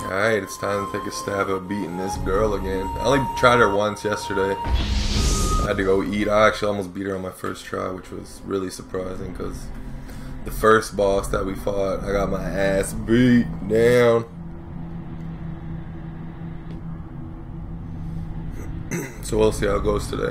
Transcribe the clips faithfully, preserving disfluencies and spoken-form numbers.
Alright, it's time to take a stab at beating this girl again. I only tried her once yesterday. I had to go eat. I actually almost beat her on my first try, which was really surprising because the first boss that we fought, I got my ass beat down. So we'll see how it goes today.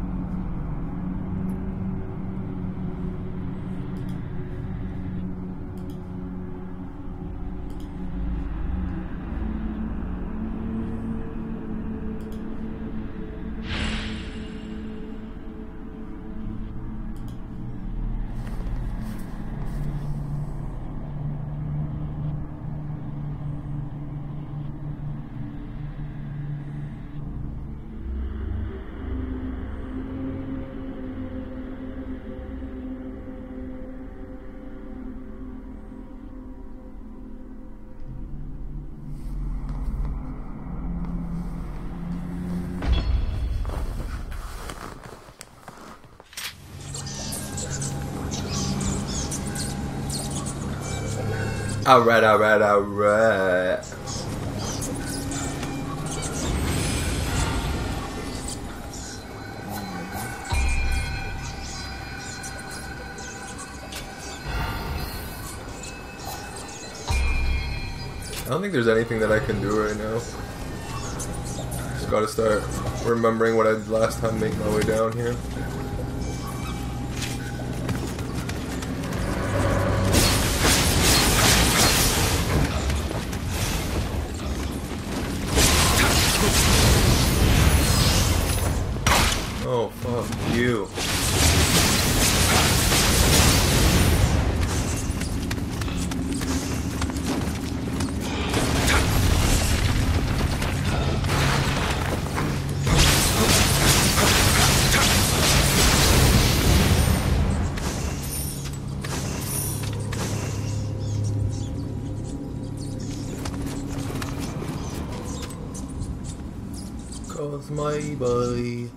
Alright, alright, alright. I don't think there's anything that I can do right now. Just gotta start remembering what I did last time, make my way down here. Oh, fuck you. Cause my boy.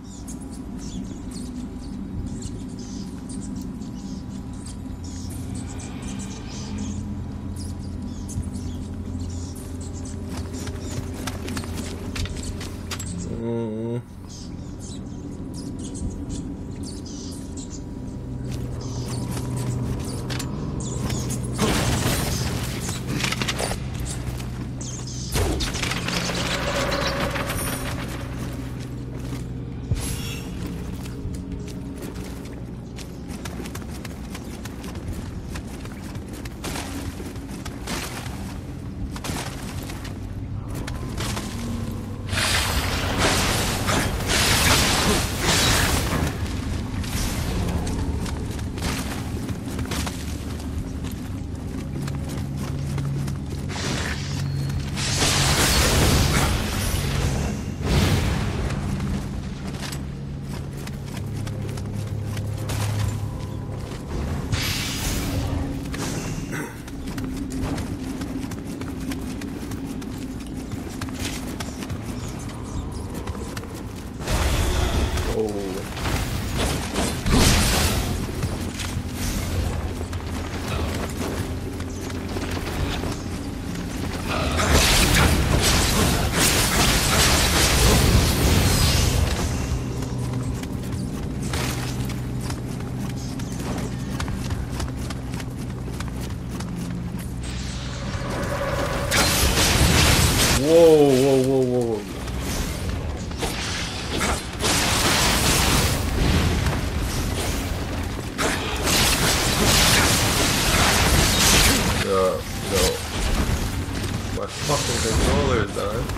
Mm. Whoa, whoa, whoa, whoa, whoa. No, no. My fucking controller is done.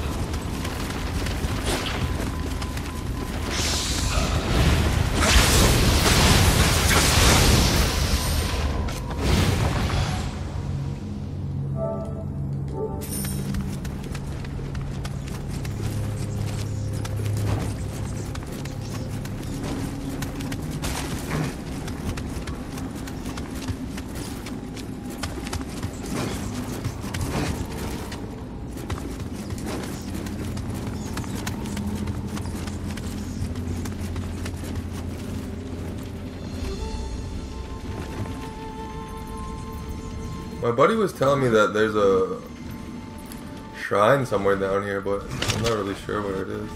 My buddy was telling me that there's a shrine somewhere down here, but I'm not really sure where it is.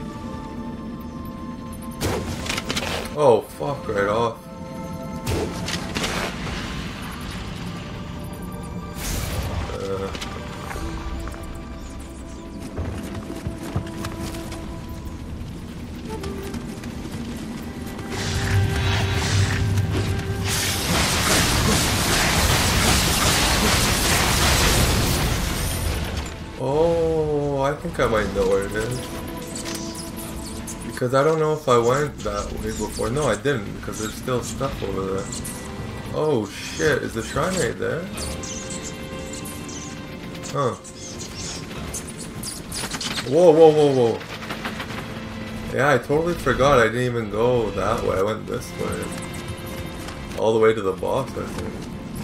Oh, fuck, right off. Uh, oh, I think I might know where it is. Because I don't know if I went that way before. No, I didn't, because there's still stuff over there. Oh shit, is the shrine right there? Huh. Whoa, whoa, whoa, whoa. Yeah, I totally forgot I didn't even go that way. I went this way. All the way to the boss, I think.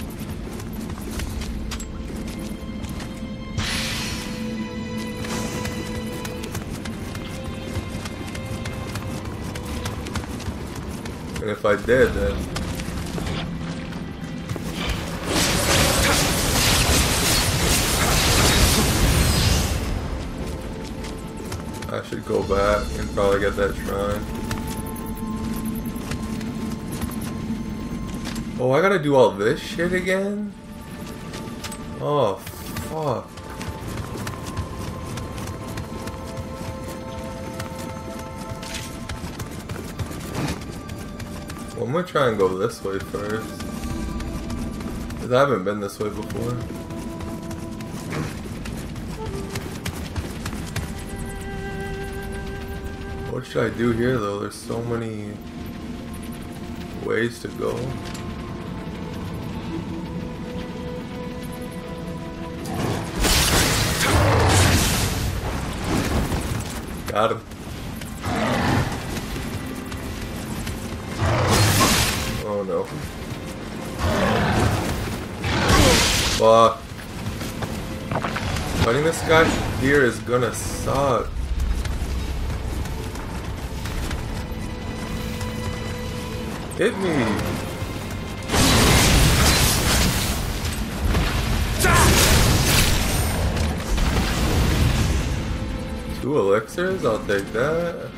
And if I did, then... I should go back and probably get that shrine. Oh, I gotta do all this shit again? Oh, fuck. Well, I'm gonna try and go this way first. Because I haven't been this way before. What should I do here though? There's so many ways to go. Got him. Oh no. Fuck. Fighting this guy here is gonna suck. Hit me! Two elixirs? I'll take that.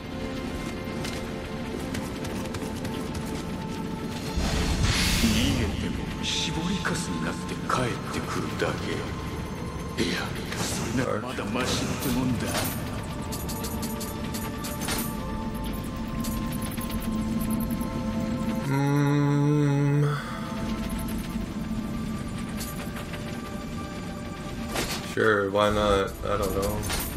Mm. Sure, why not? I don't know.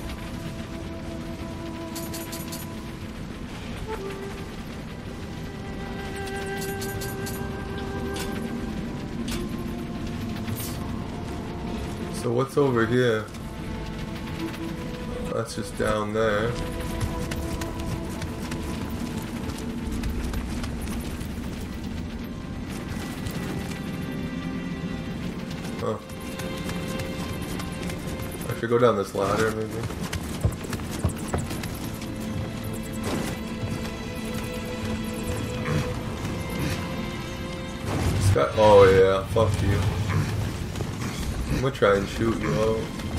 So what's over here? That's just down there. Huh. I should go down this ladder, maybe. This guy, oh yeah, fuck you. I'm gonna try and shoot you out.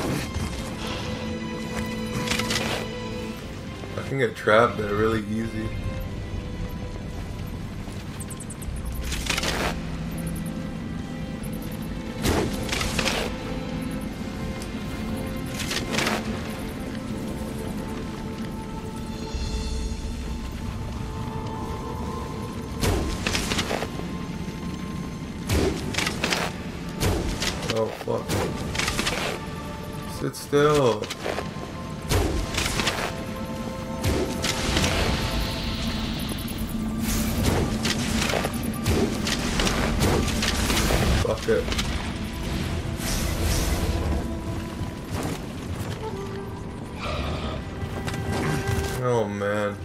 I can get trapped there really easy. Oh fuck. Sit still. Fuck it. Oh man.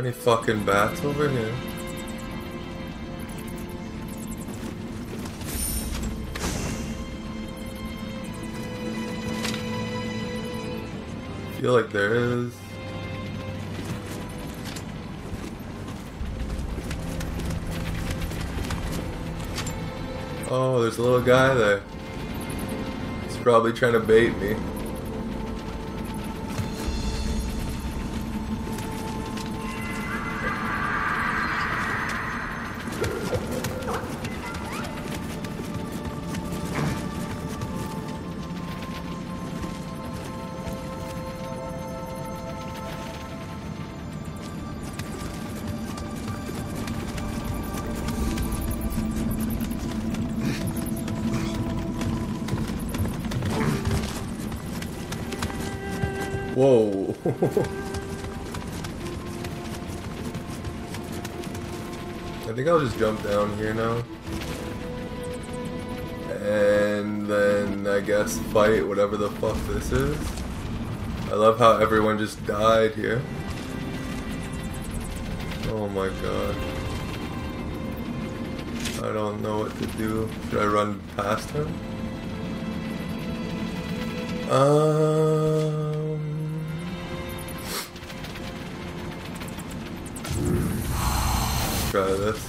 Any fucking bats over here? I feel like there is. Oh, there's a little guy there. He's probably trying to bait me. Whoa. I think I'll just jump down here now. And then I guess fight whatever the fuck this is. I love how everyone just died here. Oh my god. I don't know what to do. Should I run past him? Um... Try this.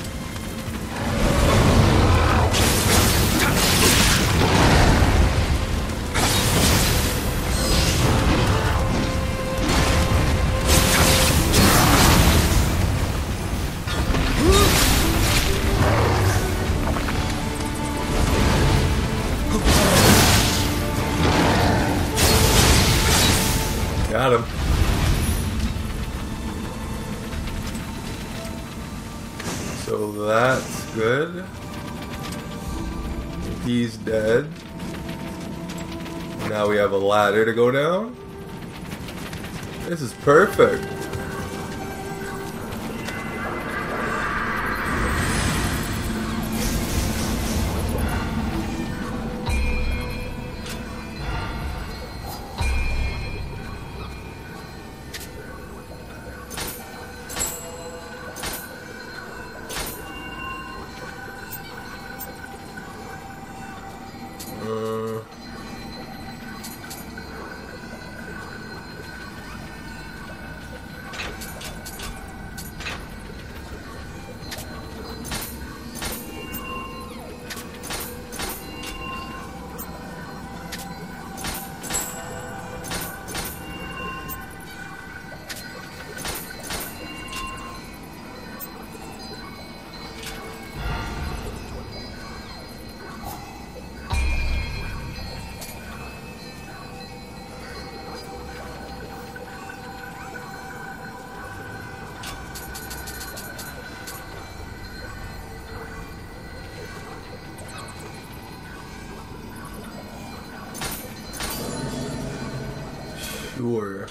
Got him. So that's good. He's dead. Now we have a ladder to go down. This is perfect. Sure.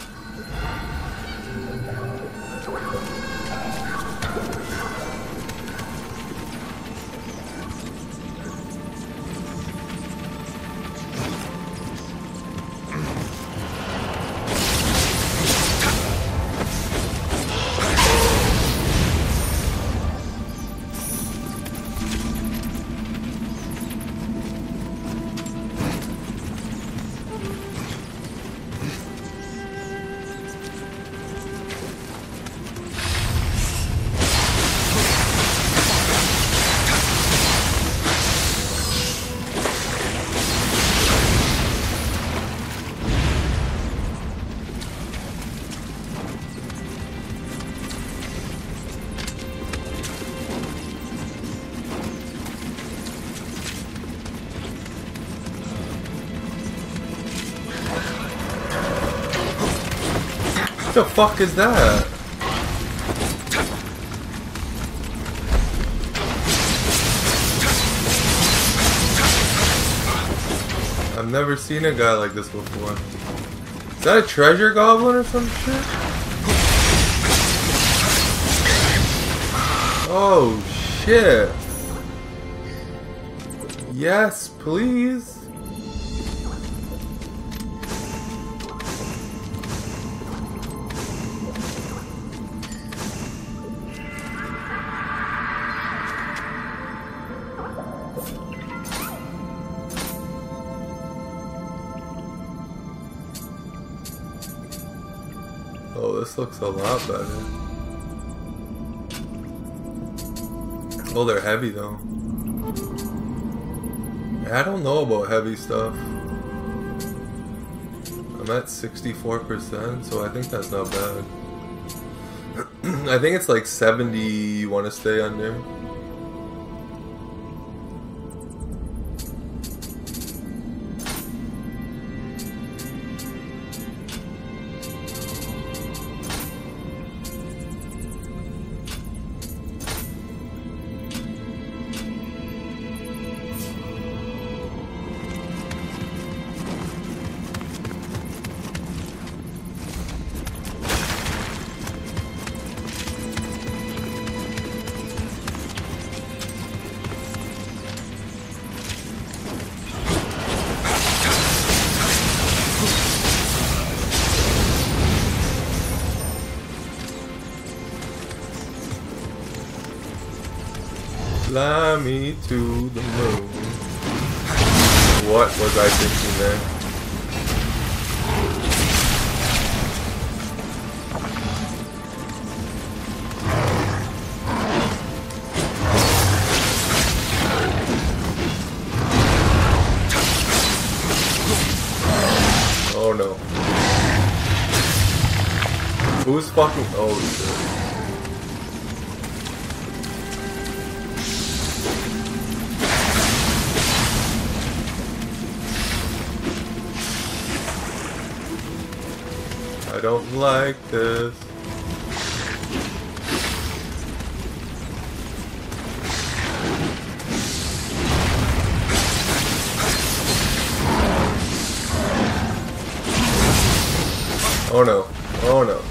What the fuck is that? I've never seen a guy like this before. Is that a treasure goblin or some shit? Oh shit. Yes, please. this looks a lot better. Oh, they're heavy though. I don't know about heavy stuff. I'm at sixty-four percent, so I think that's not bad. I think it's like seventy you want to stay under. Fly me to the moon. What was I thinking there? Oh no. Who's fucking... Oh shit. I don't like this. Oh no. Oh no.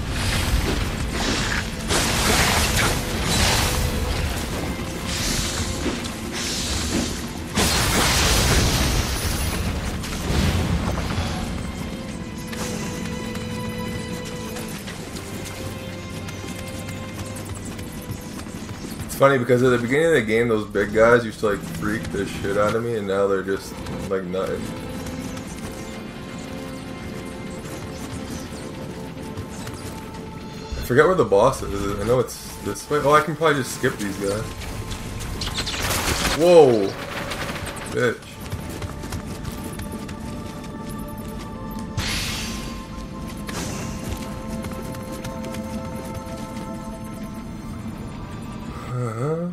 It's funny because at the beginning of the game, those big guys used to like freak the shit out of me, and now they're just like nothing. I forget where the boss is. I know it's this way. Oh, I can probably just skip these guys. Whoa! Bitch. Uh-huh.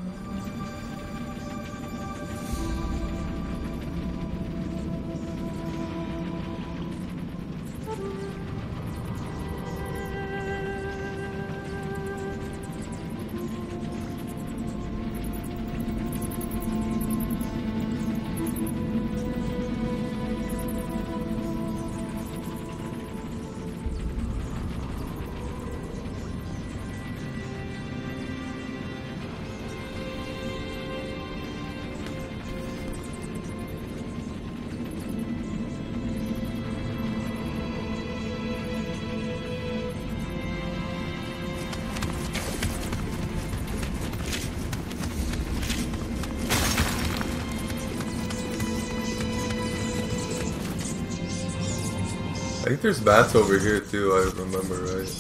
I think there's bats over here too, I remember right.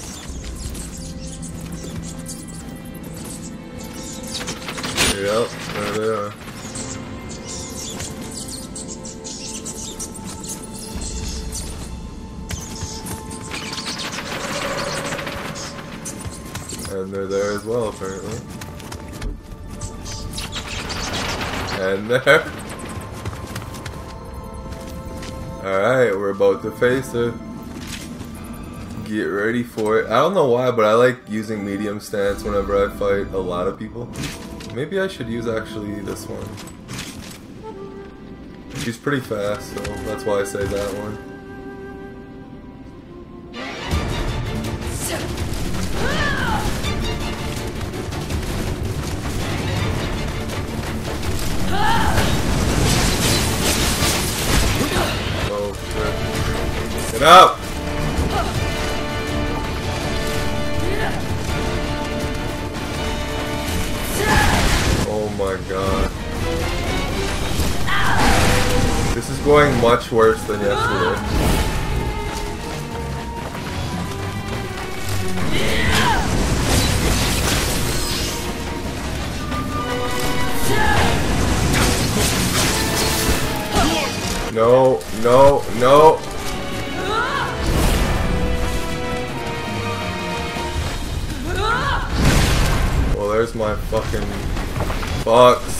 Yep, there they are. And they're there as well, apparently. And there. Alright, we're about to face it. Get ready for it. I don't know why, but I like using medium stance whenever I fight a lot of people. Maybe I should use actually this one. She's pretty fast, so that's why I say that one. Get up! Oh my god. This is going much worse than yesterday. No, no, no. Well, there's my fucking box.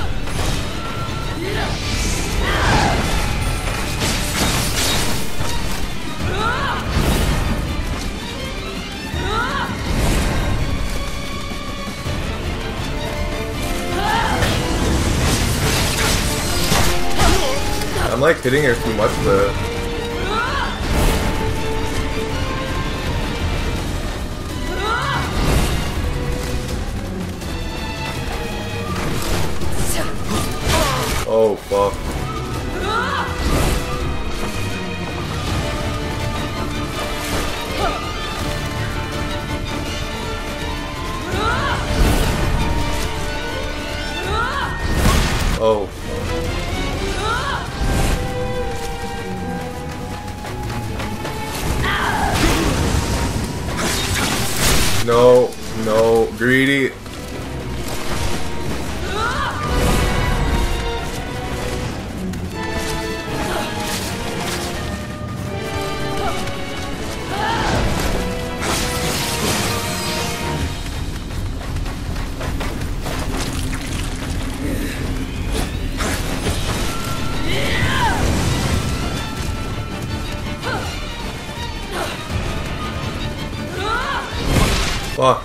I'm like hitting her too much there. Oh fuck. Oh. No, no, greedy. Fuck.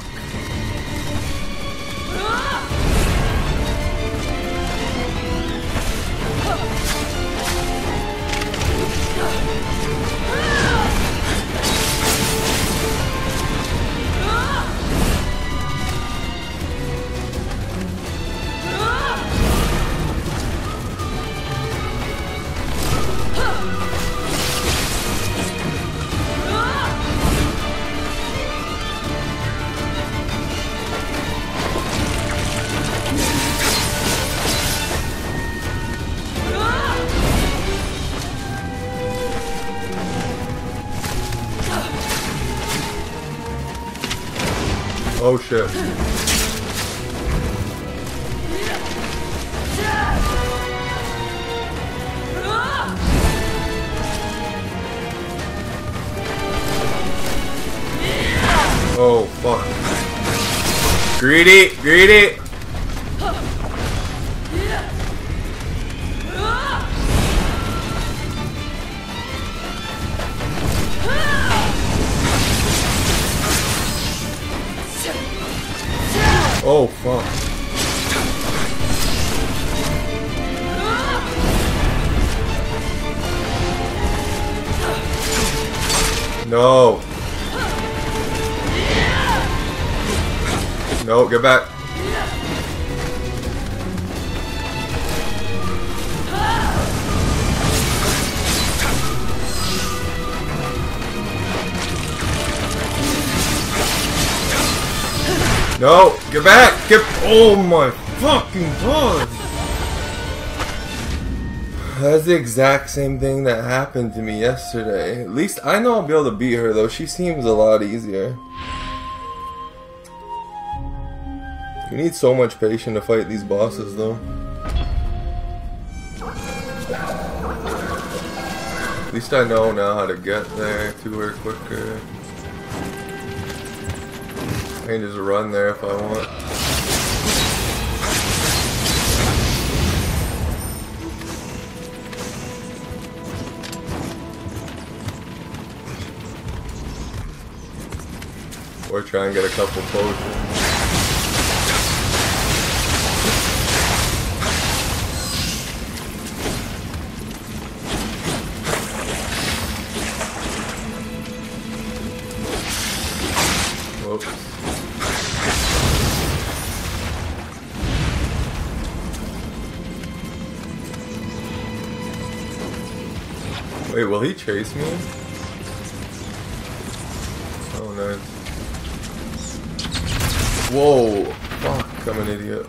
Oh shit. Oh fuck. Greedy, greedy. Oh fuck. No. No, get back. No, get back! Get. Oh my fucking god! That's the exact same thing that happened to me yesterday. At least I know I'll be able to beat her, though. She seems a lot easier. You need so much patience to fight these bosses, though. At least I know now how to get there to her quicker. I can just run there if I want. Or try and get a couple potions. Wait, will he chase me? Oh, nice. Whoa! Fuck, I'm an idiot.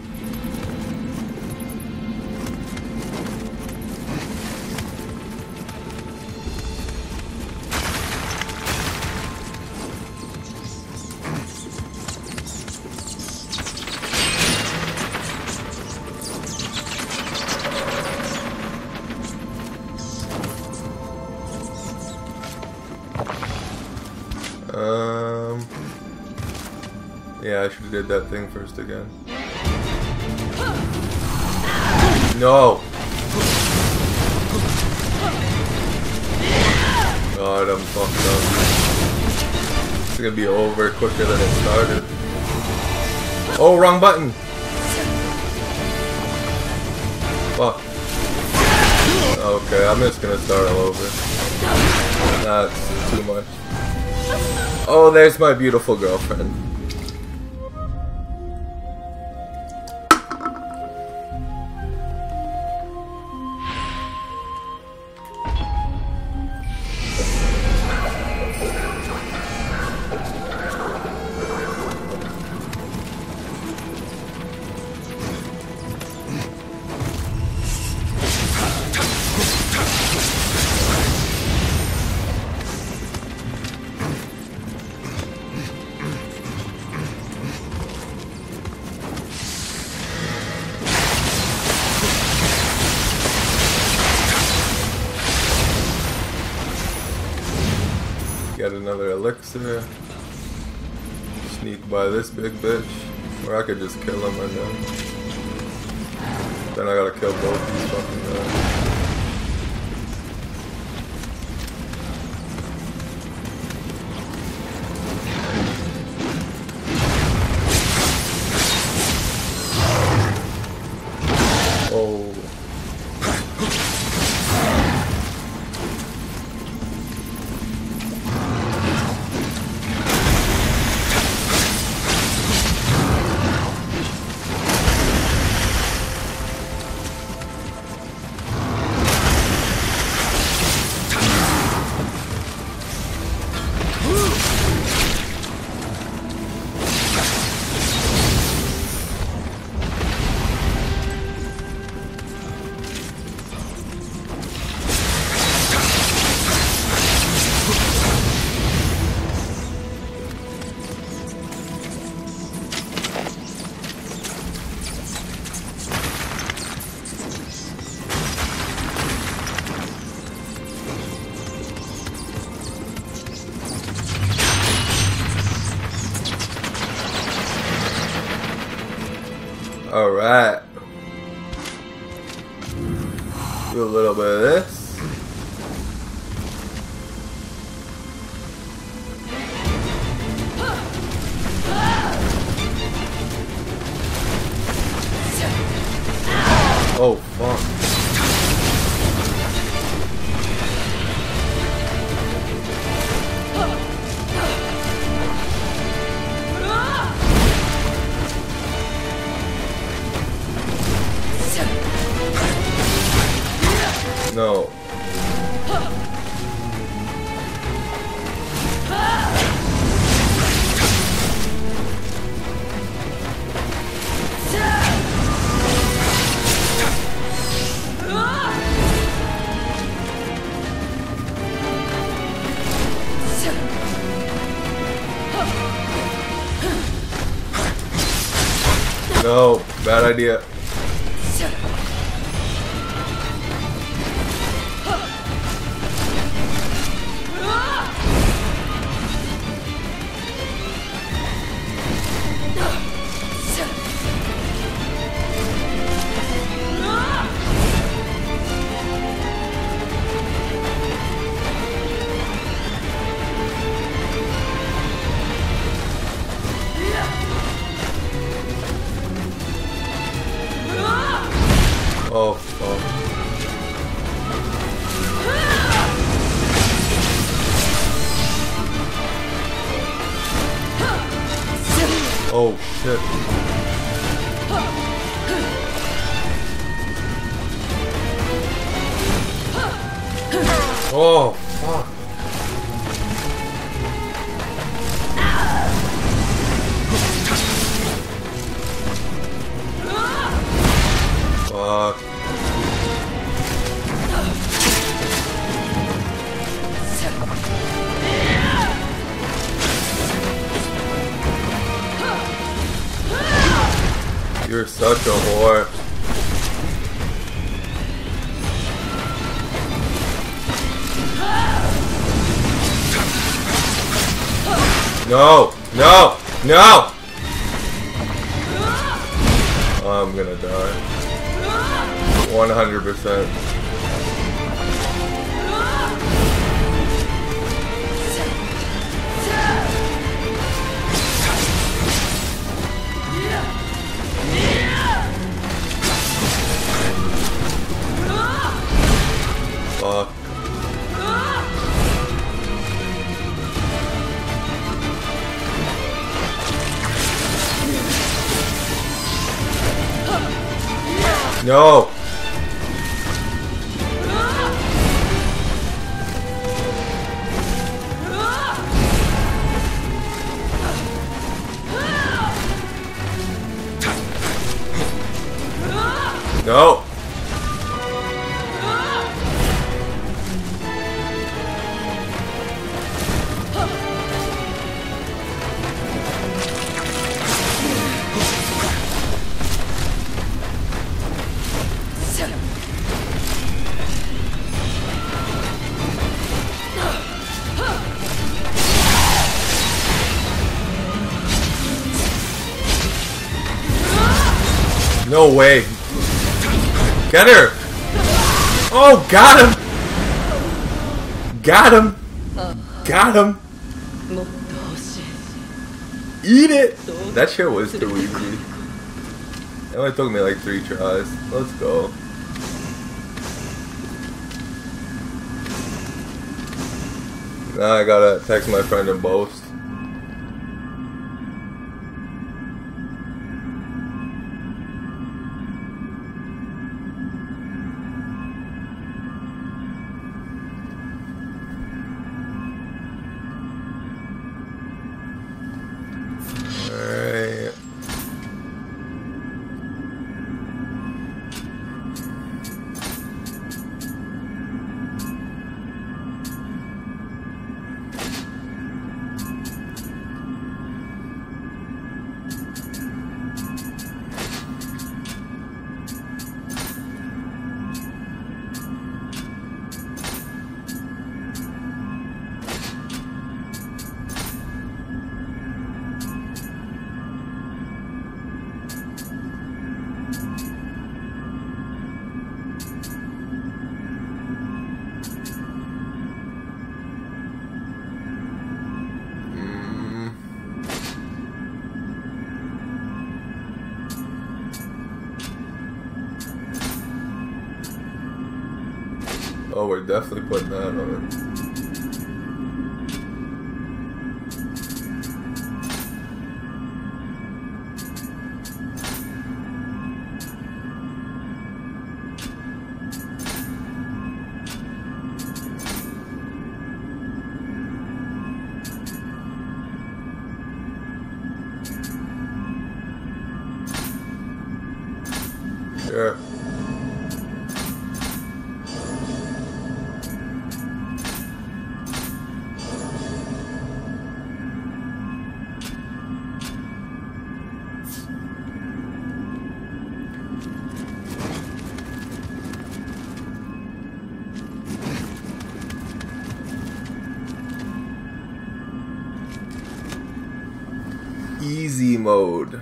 Yeah, I should have did that thing first again. No! God, I'm fucked up. It's gonna be over quicker than it started. Oh, wrong button! Fuck. Okay, I'm just gonna start all over. That's too much. Oh, there's my beautiful girlfriend. Get another elixir. Sneak by this big bitch. Or I could just kill him right now. Then I gotta kill both these fucking guys. Oh. Alright. Do a little bit of this. Oh, fuck. No. No, bad idea. Oh, fuck. Oh, shit. Oh, fuck. Fuck. You're such a whore. No! No! No! know I'm gonna die. one hundred percent. Fuck. No! No! No way. Get her. Oh, got him. Got him. Got him. Eat it. That shit was too easy. It only took me like three tries. Let's go. Now I gotta text my friend and boast. Alright. Oh, we're definitely putting that on it. Sure. Easy mode.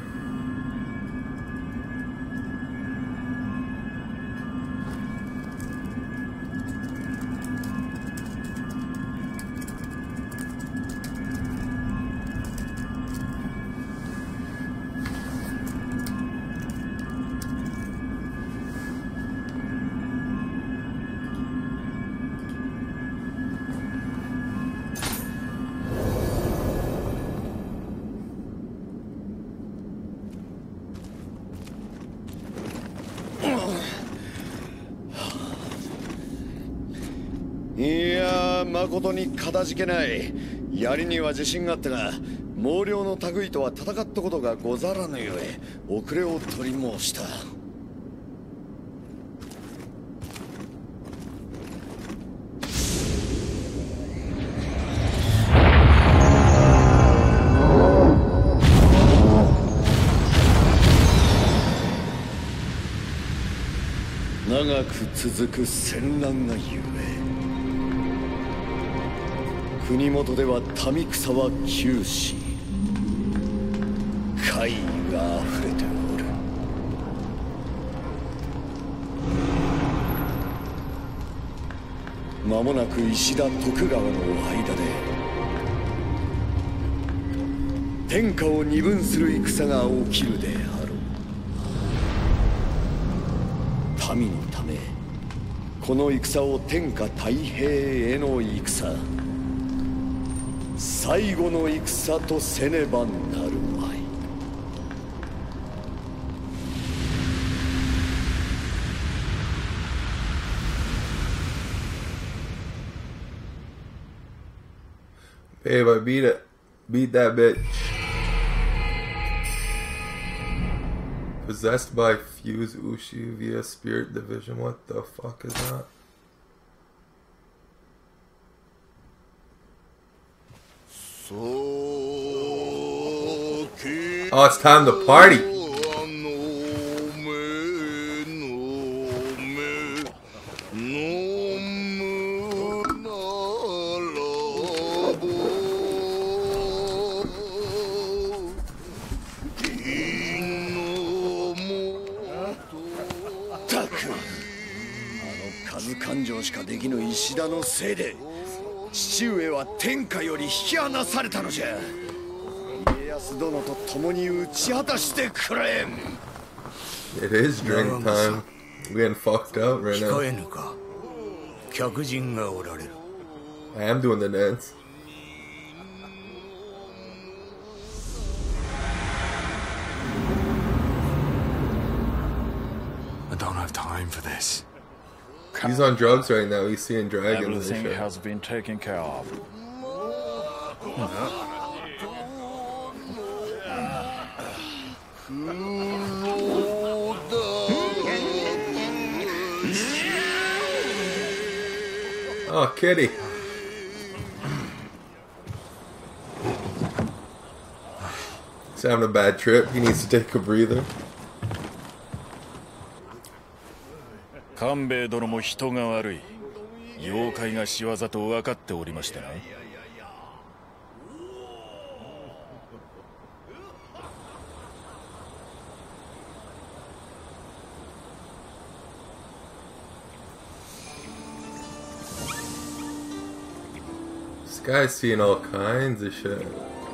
いやー、誠にかたじけない。槍には自信があったが、毛量の類とは戦ったことがござらぬゆえ、遅れを取り申した。長く続く戦乱がゆえ、国元では民草は窮し、怪異があふれておる。 間もなく石田徳川の間で天下を二分する戦が起きるであろう。民のためこの戦を天下太平への戦、最後の戦とせねばなるまい。 Babe, I beat it. Beat that bitch. Possessed by Fuse Ushi via Spirit Division. What the fuck is that? Oh, it's time to party. Fuck! あの数勘定しかできぬ石田のせいで父上は天下より引き離されたのじゃ。家康殿と共に打ち果たしてくれ。 It is drink time. We're getting fucked up right now. I am doing the dance. I don't have time for this. He's on drugs right now. He's seeing dragons. Everything has been taken care of. Oh, kitty. He's having a bad trip. He needs to take a breather. 官兵衛殿も人が悪い。妖怪が仕業と分かっておりましたな。 This guy's seeing all kinds of shit.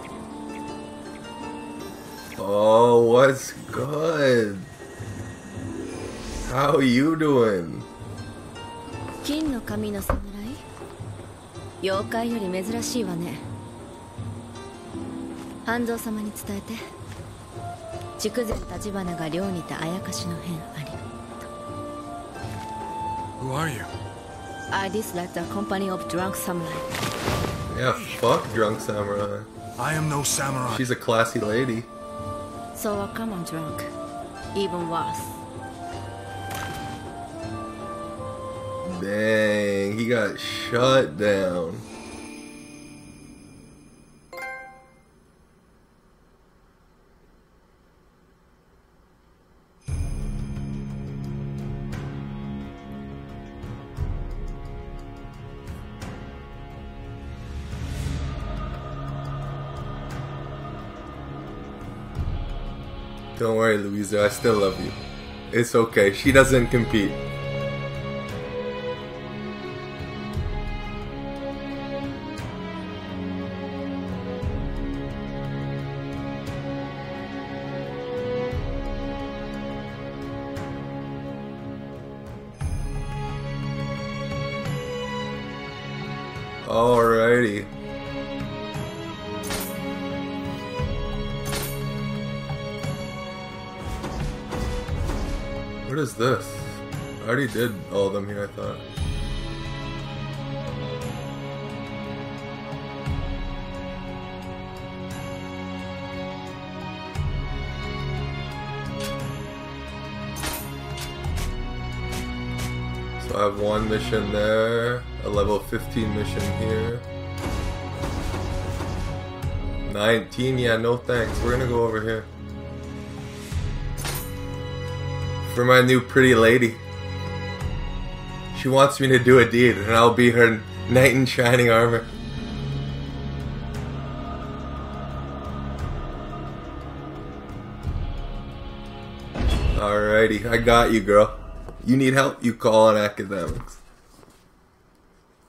Oh, what's good? How are you doing? 金の髪の侍？妖怪より珍しいわね。半蔵様に伝えて。筑前立花が寮にてあやかしの変あり。 Who are you? I dislike the company of drunk samurai. Yeah, fuck drunk samurai. I am no samurai. She's a classy lady. So a common drunk. Even worse. Dang, he got shut down. Don't worry, Louisa, I still love you. It's okay, she doesn't compete. Alrighty. What is this? I already did all of them here, I thought. So I have one mission there, a level fifteen mission here. nineteen, yeah, no thanks. We're gonna go over here. For my new pretty lady. She wants me to do a deed, and I'll be her knight in shining armor. Alrighty, I got you, girl. You need help, you call on academics.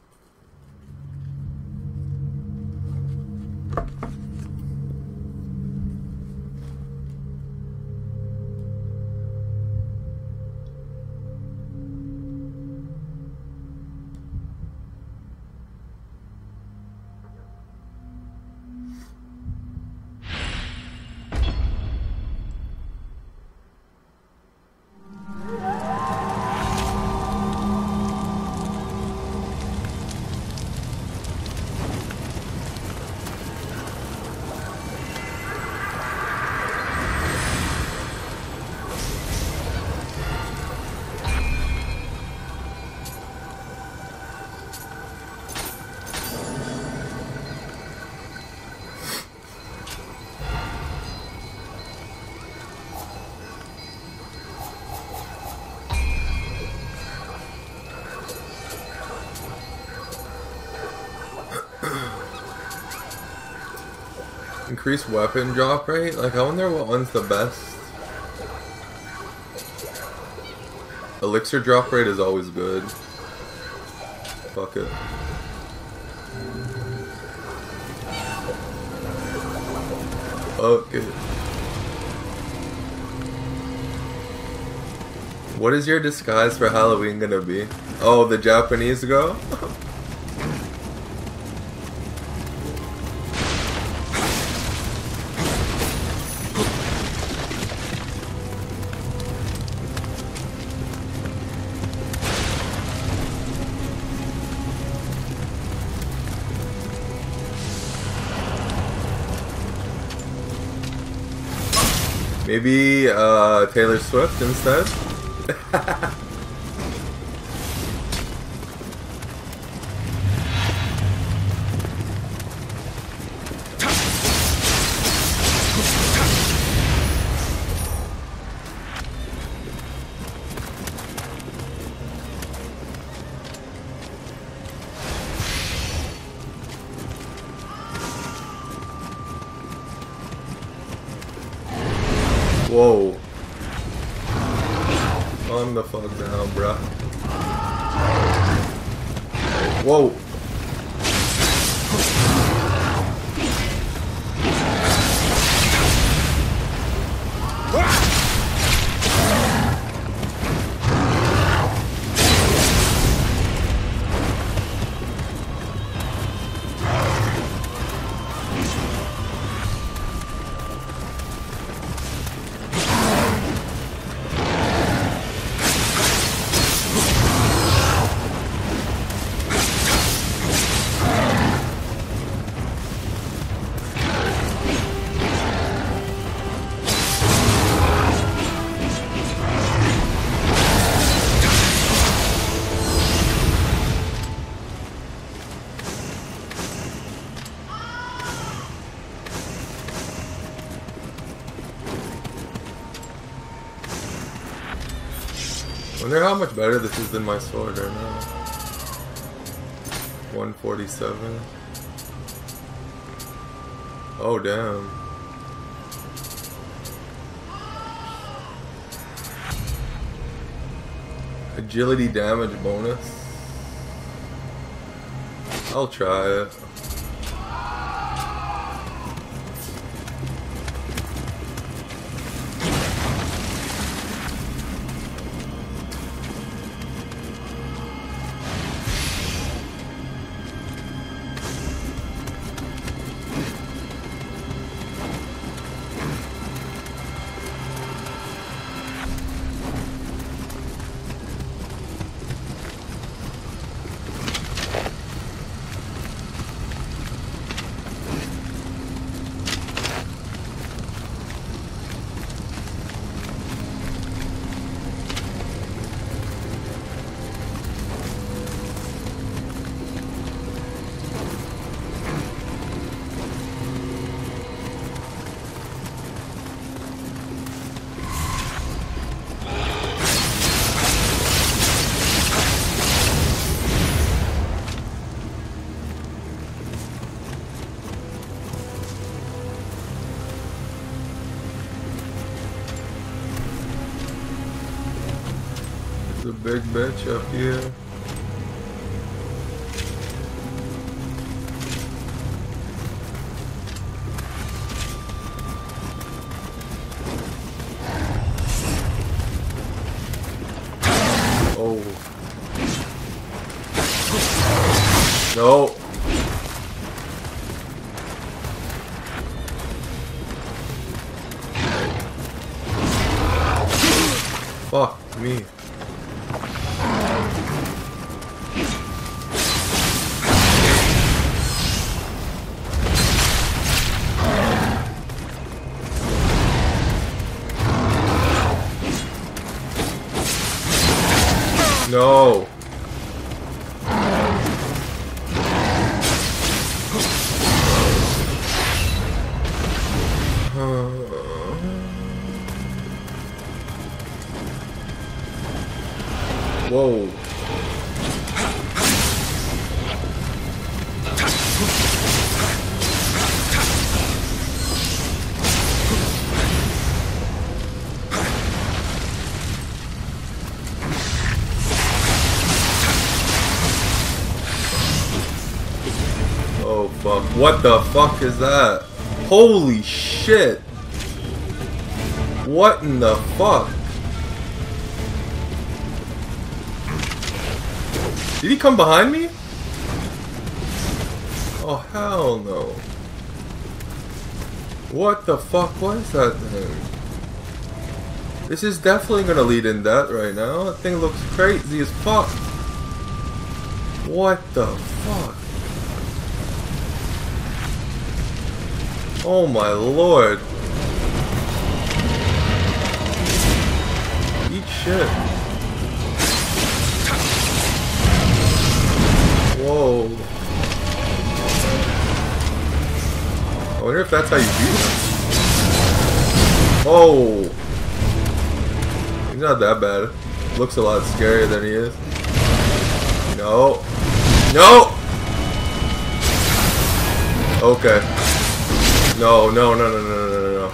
Increase weapon drop rate? Like, I wonder what one's the best. Elixir drop rate is always good. Fuck it. Fuck it. What is your disguise for Halloween gonna be? Oh, the Japanese girl? Maybe uh, Taylor Swift instead? Whoa. Calm the fuck down, bruh. Whoa. Wonder how much better this is than my sword right now. one forty-seven. Oh damn. Agility damage bonus. I'll try it. A big bitch up here. Oh. No. Fuck me. No. Whoa. fuck. What the fuck is that? Holy shit. What in the fuck? Did he come behind me? Oh hell no. What the fuck was that thing? This is definitely gonna lead in that right now. That thing looks crazy as fuck. What the fuck? Oh my lord. Eat shit. Whoa. I wonder if that's how you beat him. Oh. He's not that bad. Looks a lot scarier than he is. No. No! Okay. No, no, no, no, no, no, no, no.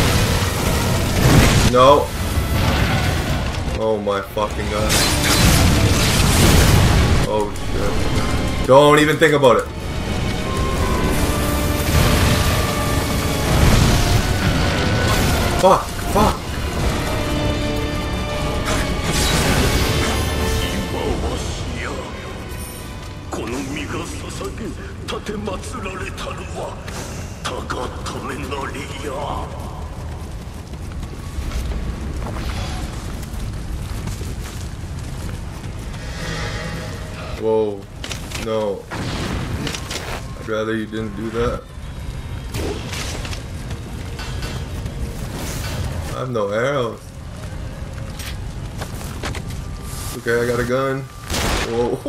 No. Oh my fucking god. Oh shit. Don't even think about it. Fuck, fuck. Whoa. No. I'd rather you didn't do that. I have no arrows. Okay, I got a gun. Whoa.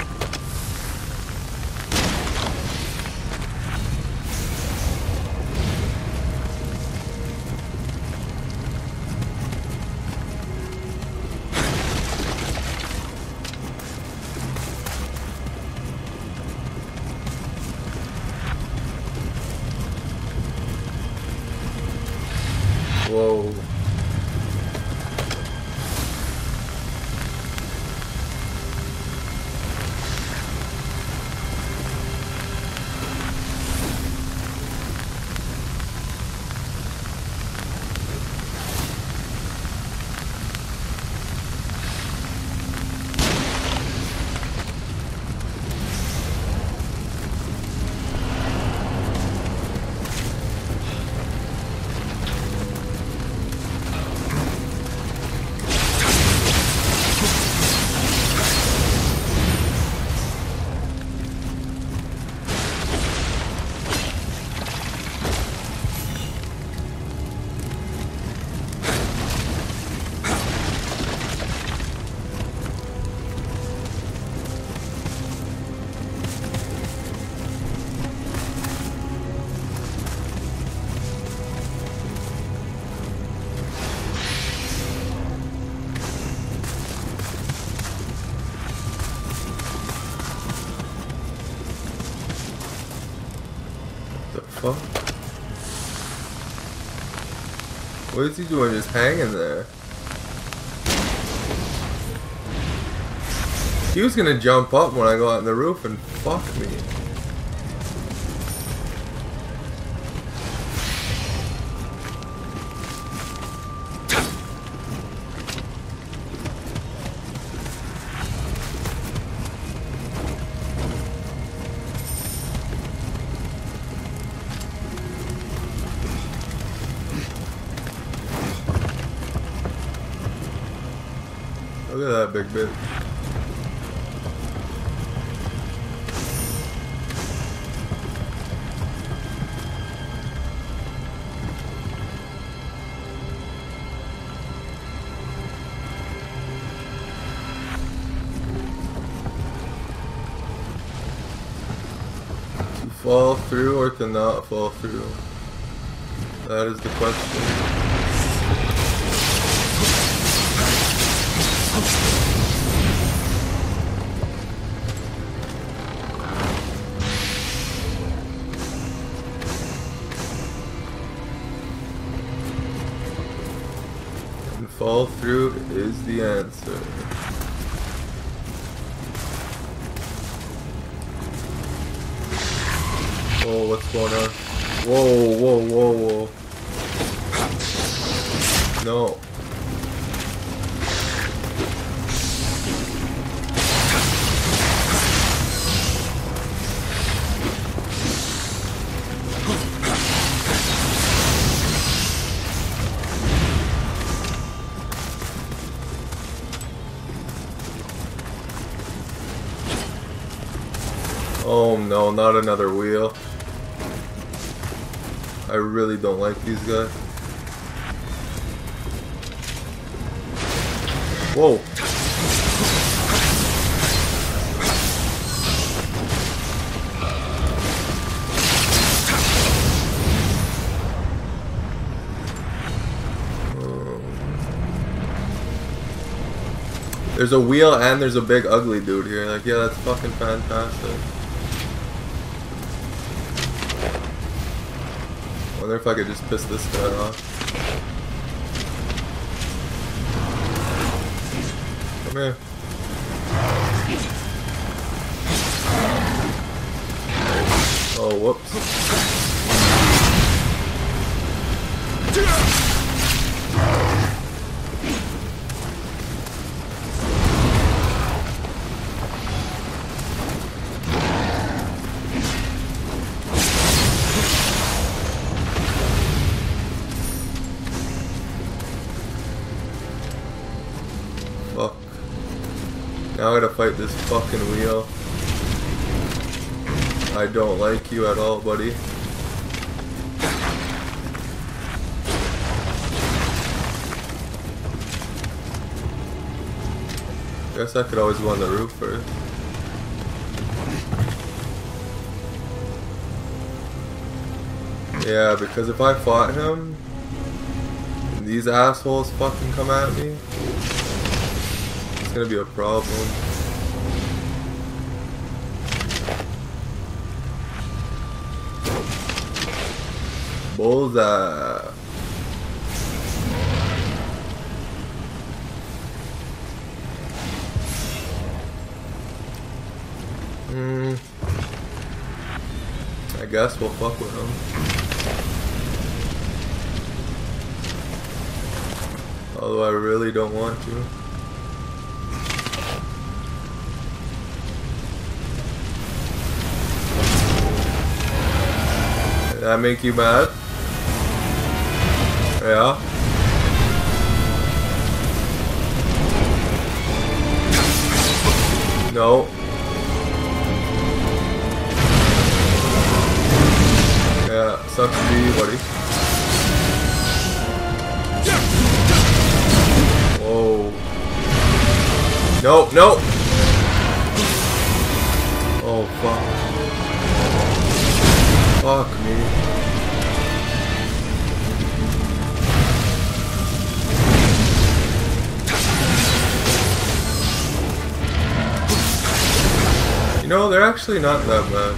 Whoa. Fuck. What is he doing just hanging there? He was gonna jump up when I go out on the roof and fuck me. Look at that big bitch. To fall through or to not fall through? That is the question. And fall through is the answer. Oh, what's going on? Whoa, whoa, whoa, whoa. No. Oh no, not another wheel. I really don't like these guys. Whoa. There's a wheel and there's a big ugly dude here. Like, yeah, that's fucking fantastic. Wonder if I could just piss this guy off. Come here. Oh, whoops. Fuck. Now I gotta fight this fucking wheel. I don't like you at all, buddy. Guess I could always go on the roof first. Yeah, because if I fought him, and these assholes fucking come at me, it's gonna be a problem. Bullseye. Hmm. I guess we'll fuck with him. Although I really don't want to. Did that make you mad? Yeah? No. Yeah, sucks to be you, buddy. Whoa. No, no! Oh, fuck. Fuck me. You know, they're actually not that bad.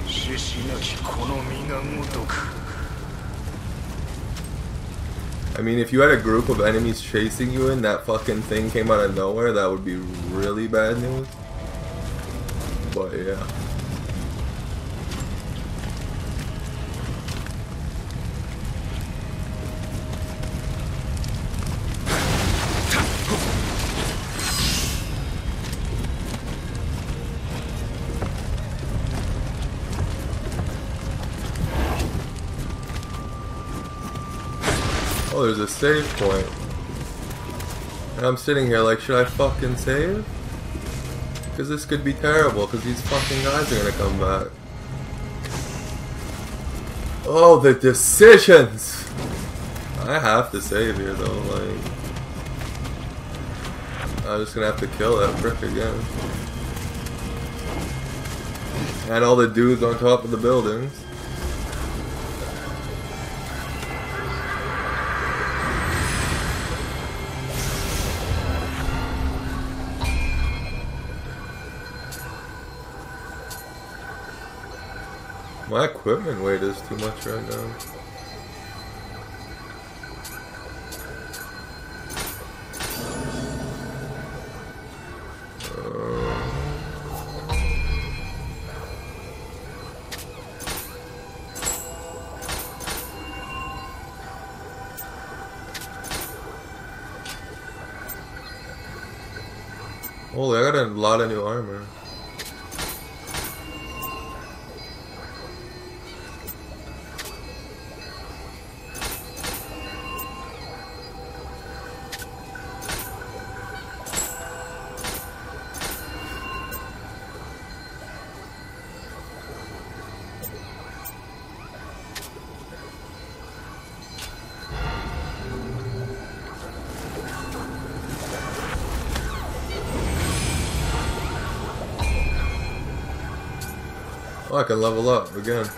I mean, if you had a group of enemies chasing you and that fucking thing came out of nowhere, that would be really bad news. But yeah. Oh, there's a save point. And I'm sitting here like, should I fucking save? Because this could be terrible, because these fucking guys are gonna come back. Oh, the decisions! I have to save here though, like... I'm just gonna have to kill that prick again. And all the dudes on top of the buildings. My equipment weight is too much right now. Uh, Holy, I got a lot of new armor. Oh, I can level up again.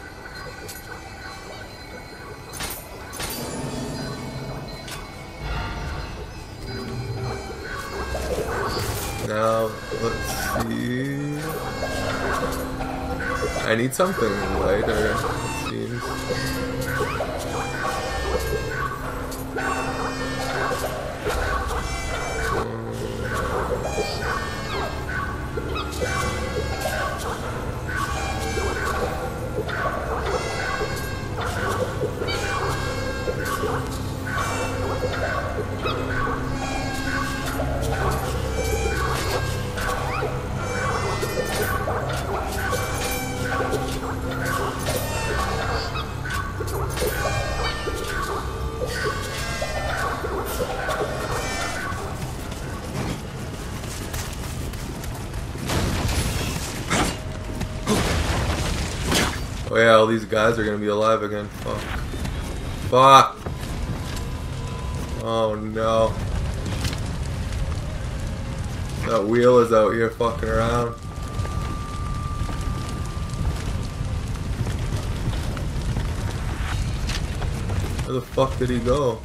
Now, let's see. I need something lighter, it seems. Oh yeah, all these guys are gonna be alive again. Fuck. Fuck! Oh no. That wheel is out here fucking around. Where the fuck did he go?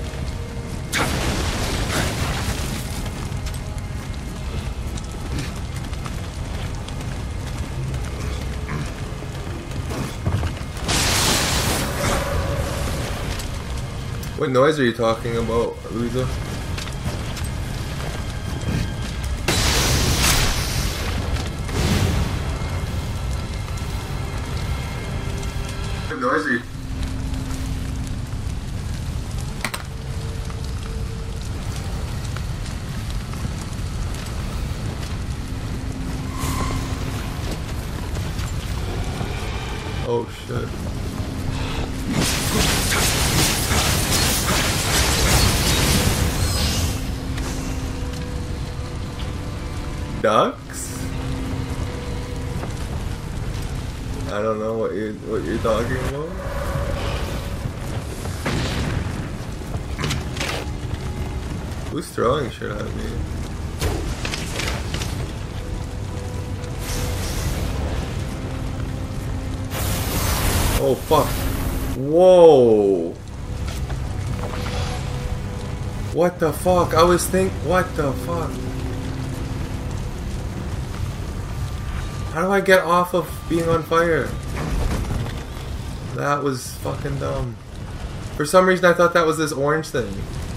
What noise are you talking about, Luisa? What noise are you? Oh shit. Ducks? I don't know what you what you're talking about. Who's throwing shit at me? Oh fuck. Whoa. What the fuck? I was think what the fuck? How do I get off of being on fire? That was fucking dumb. For some reason I thought that was this orange thing.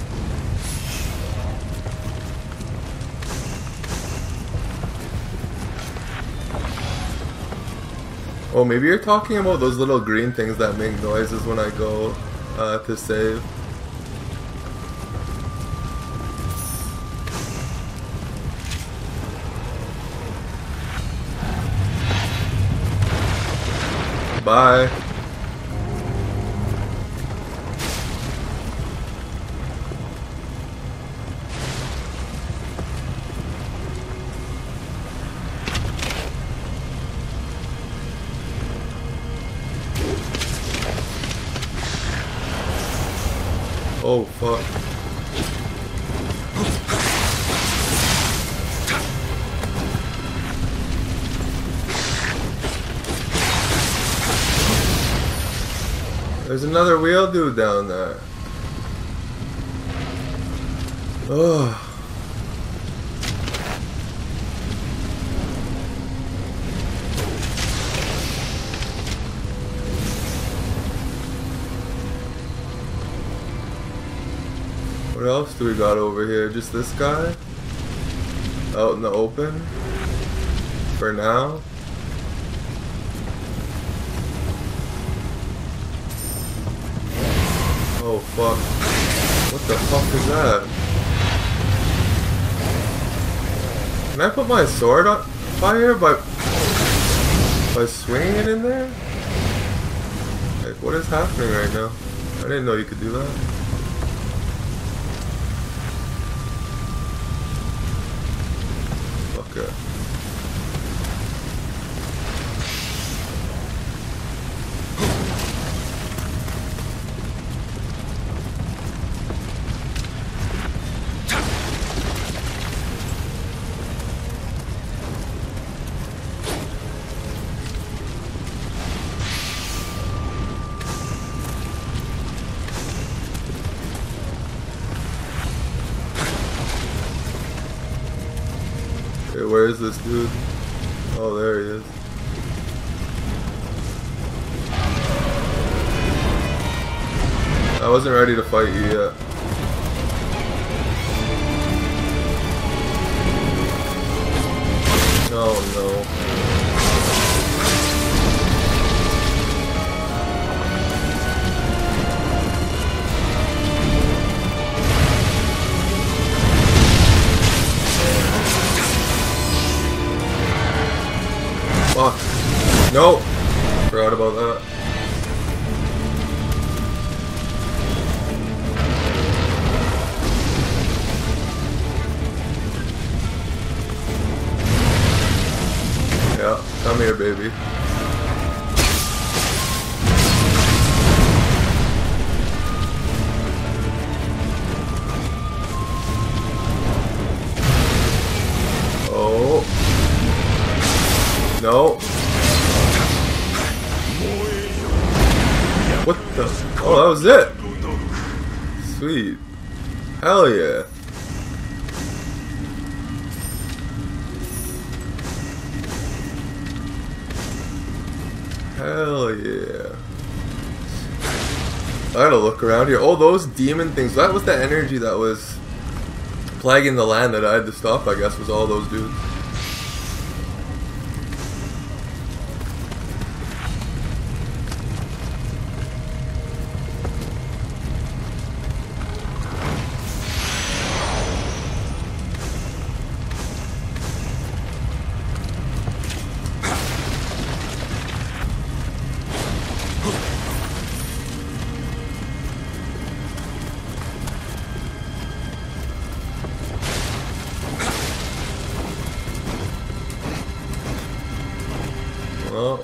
Oh, maybe you're talking about those little green things that make noises when I go uh, to save. Bye. Oh fuck. There's another wheel dude down there. Ugh. What else do we got over here? Just this guy? Out in the open? For now? Oh fuck. What the fuck is that? Can I put my sword on fire by by swinging it in there? Like, what is happening right now? I didn't know you could do that. Fuck it. Where is this dude? Oh, there he is. I wasn't ready to fight you yet. Oh no. Fuck. No! Forgot about that. Yeah, come here, baby. Oh. No. What the? Oh, that was it. Sweet. Hell yeah. Hell yeah. I gotta look around here. Oh, those demon things. That was the energy that was plaguing the land that I had to stop, I guess, was all those dudes. Well,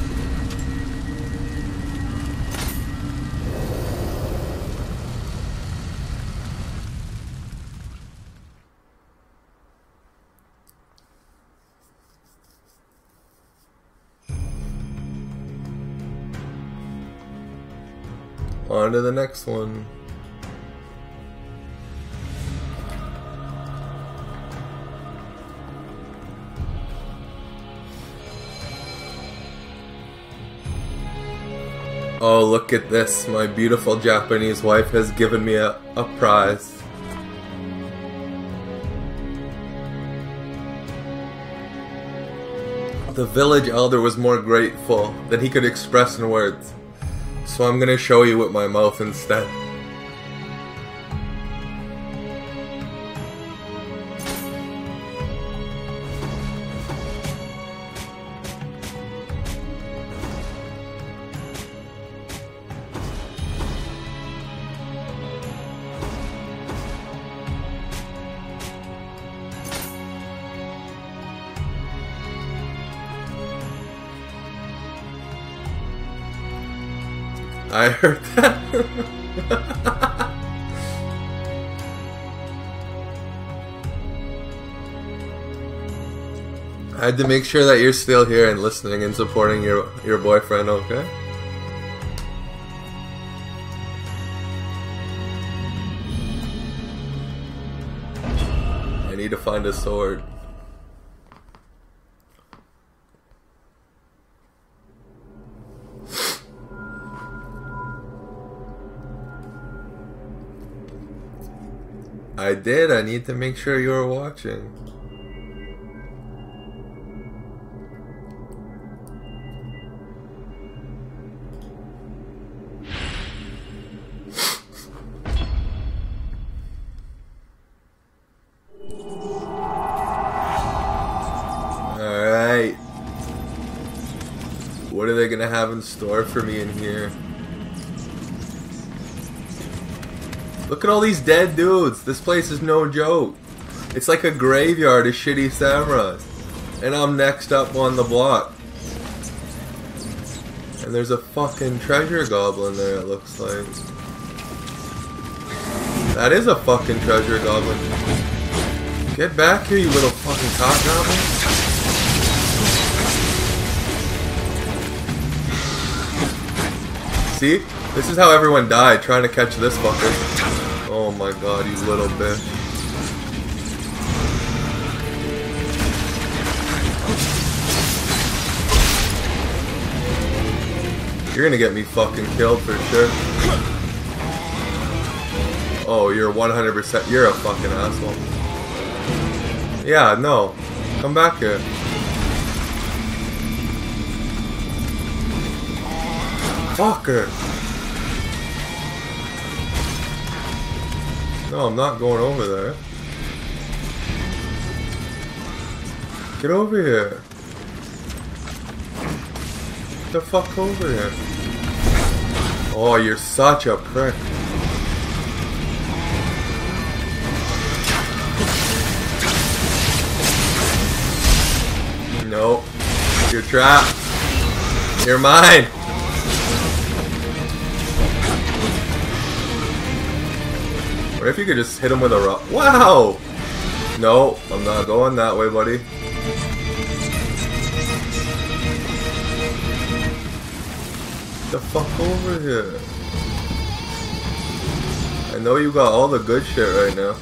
on to the next one. Oh, look at this. My beautiful Japanese wife has given me a, a prize. The village elder was more grateful than he could express in words. So I'm gonna show you with my mouth instead. I heard that. I had to make sure that you're still here and listening and supporting your your boyfriend, okay? I need to find a sword. I did. I need to make sure you were watching. What are they gonna have in store for me in here? Look at all these dead dudes. This place is no joke. It's like a graveyard of shitty samurais. And I'm next up on the block. And there's a fucking treasure goblin there, it looks like. That is a fucking treasure goblin. Get back here, you little fucking cock goblin. See? This is how everyone died, trying to catch this fucker. Oh my god, you little bitch. You're gonna get me fucking killed for sure. Oh, you're one hundred percent. You're a fucking asshole. Yeah, no. Come back here. Fucker. No, I'm not going over there. Get over here. Get the fuck over here. Oh, you're such a prick. Nope. You're trapped. You're mine. What if you could just hit him with a rock? Wow! No, I'm not going that way, buddy. Get the fuck over here. I know you got all the good shit right now.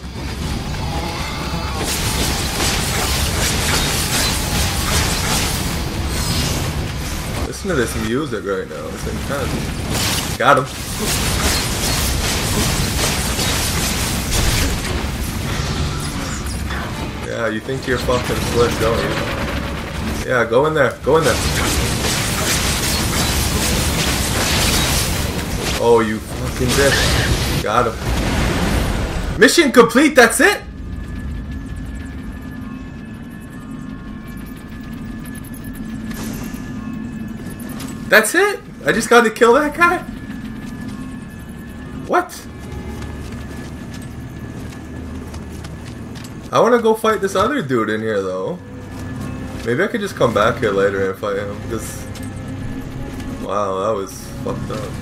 Listen to this music right now. It's intense. Got him. Yeah, you think you're fucking slick, don't you? Yeah, go in there. Go in there. Oh, you fucking bitch. Got him. Mission complete, that's it? That's it? I just got to kill that guy? What? I want to go fight this other dude in here though. Maybe I could just come back here later and fight him. Because... wow, that was fucked up.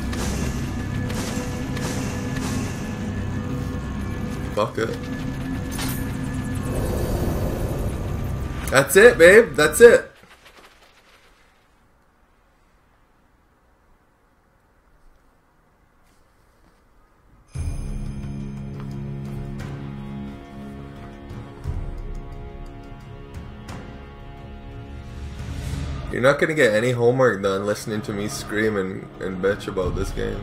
Fuck it. That's it, babe. That's it. You're not gonna get any homework done listening to me scream and, and bitch about this game.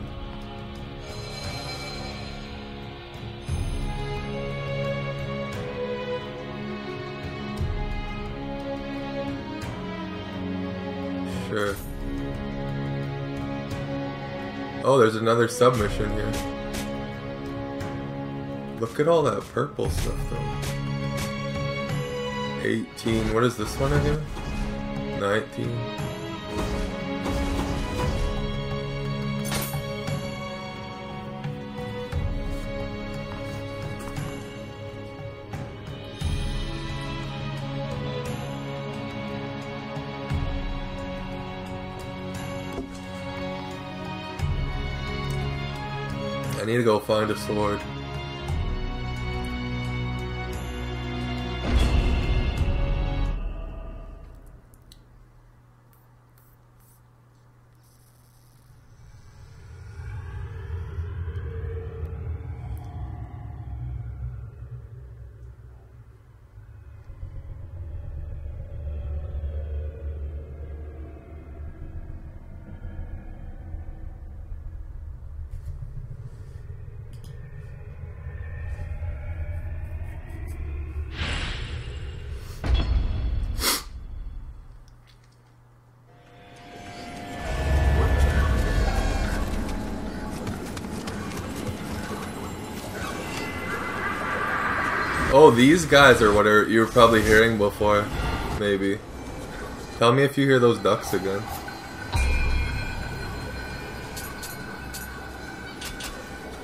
Sure. Oh, there's another submission here. Look at all that purple stuff though. eighteen, what is this one again? nineteen. I need to go find a sword. Oh, these guys are what are, you were probably hearing before, maybe. Tell me if you hear those ducks again.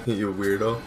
You weirdo.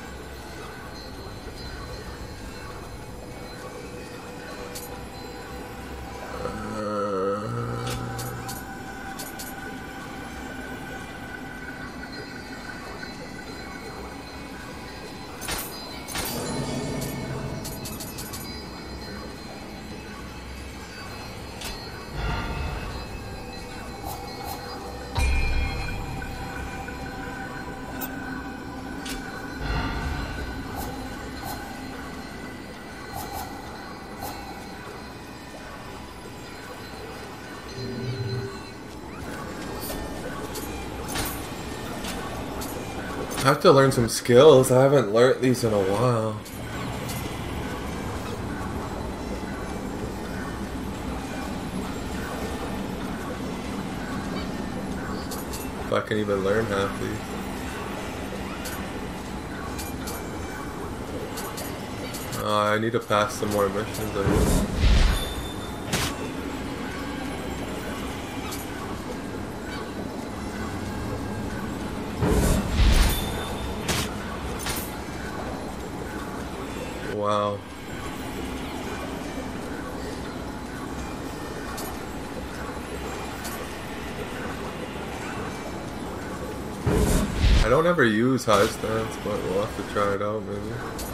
I have to learn some skills. I haven't learned these in a while. If I can even learn half these. Uh, I need to pass some more missions, I guess. Wow. I don't ever use high stance, but we'll have to try it out maybe.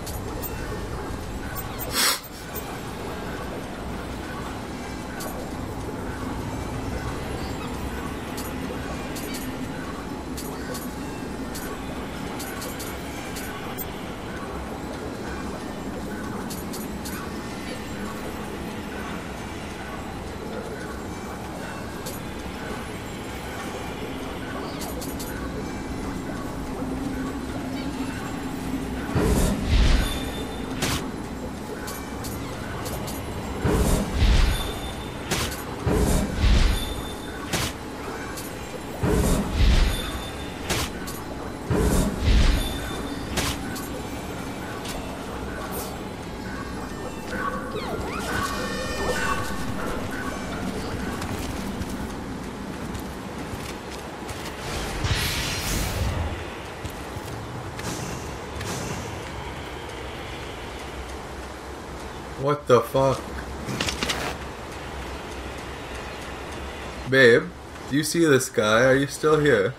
What the fuck? Babe, do you see this guy? Are you still here?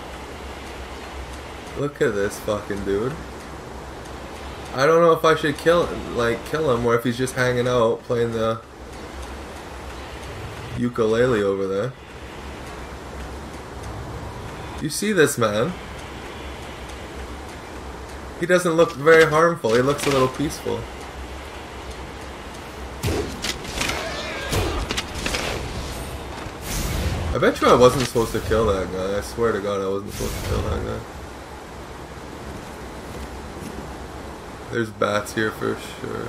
Look at this fucking dude. I don't know if I should kill him, like kill him, or if he's just hanging out playing the ukulele over there. You see this man? He doesn't look very harmful. He looks a little peaceful. I bet you I wasn't supposed to kill that guy. I swear to God I wasn't supposed to kill that guy. There's bats here for sure.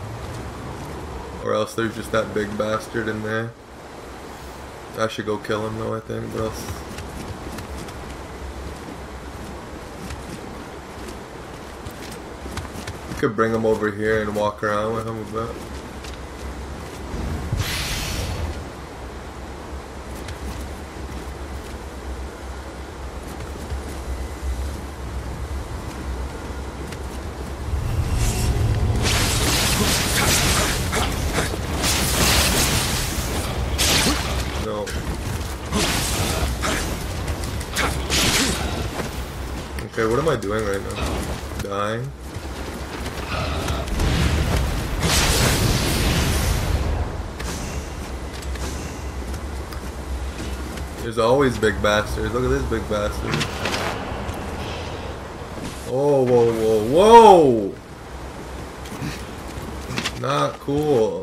Or else there's just that big bastard in there. I should go kill him though, I think, but else... You could bring him over here and walk around with him a bit. Okay, what am I doing right now? Dying? There's always big bastards. Look at this big bastard. Oh, whoa, whoa, whoa! Not cool.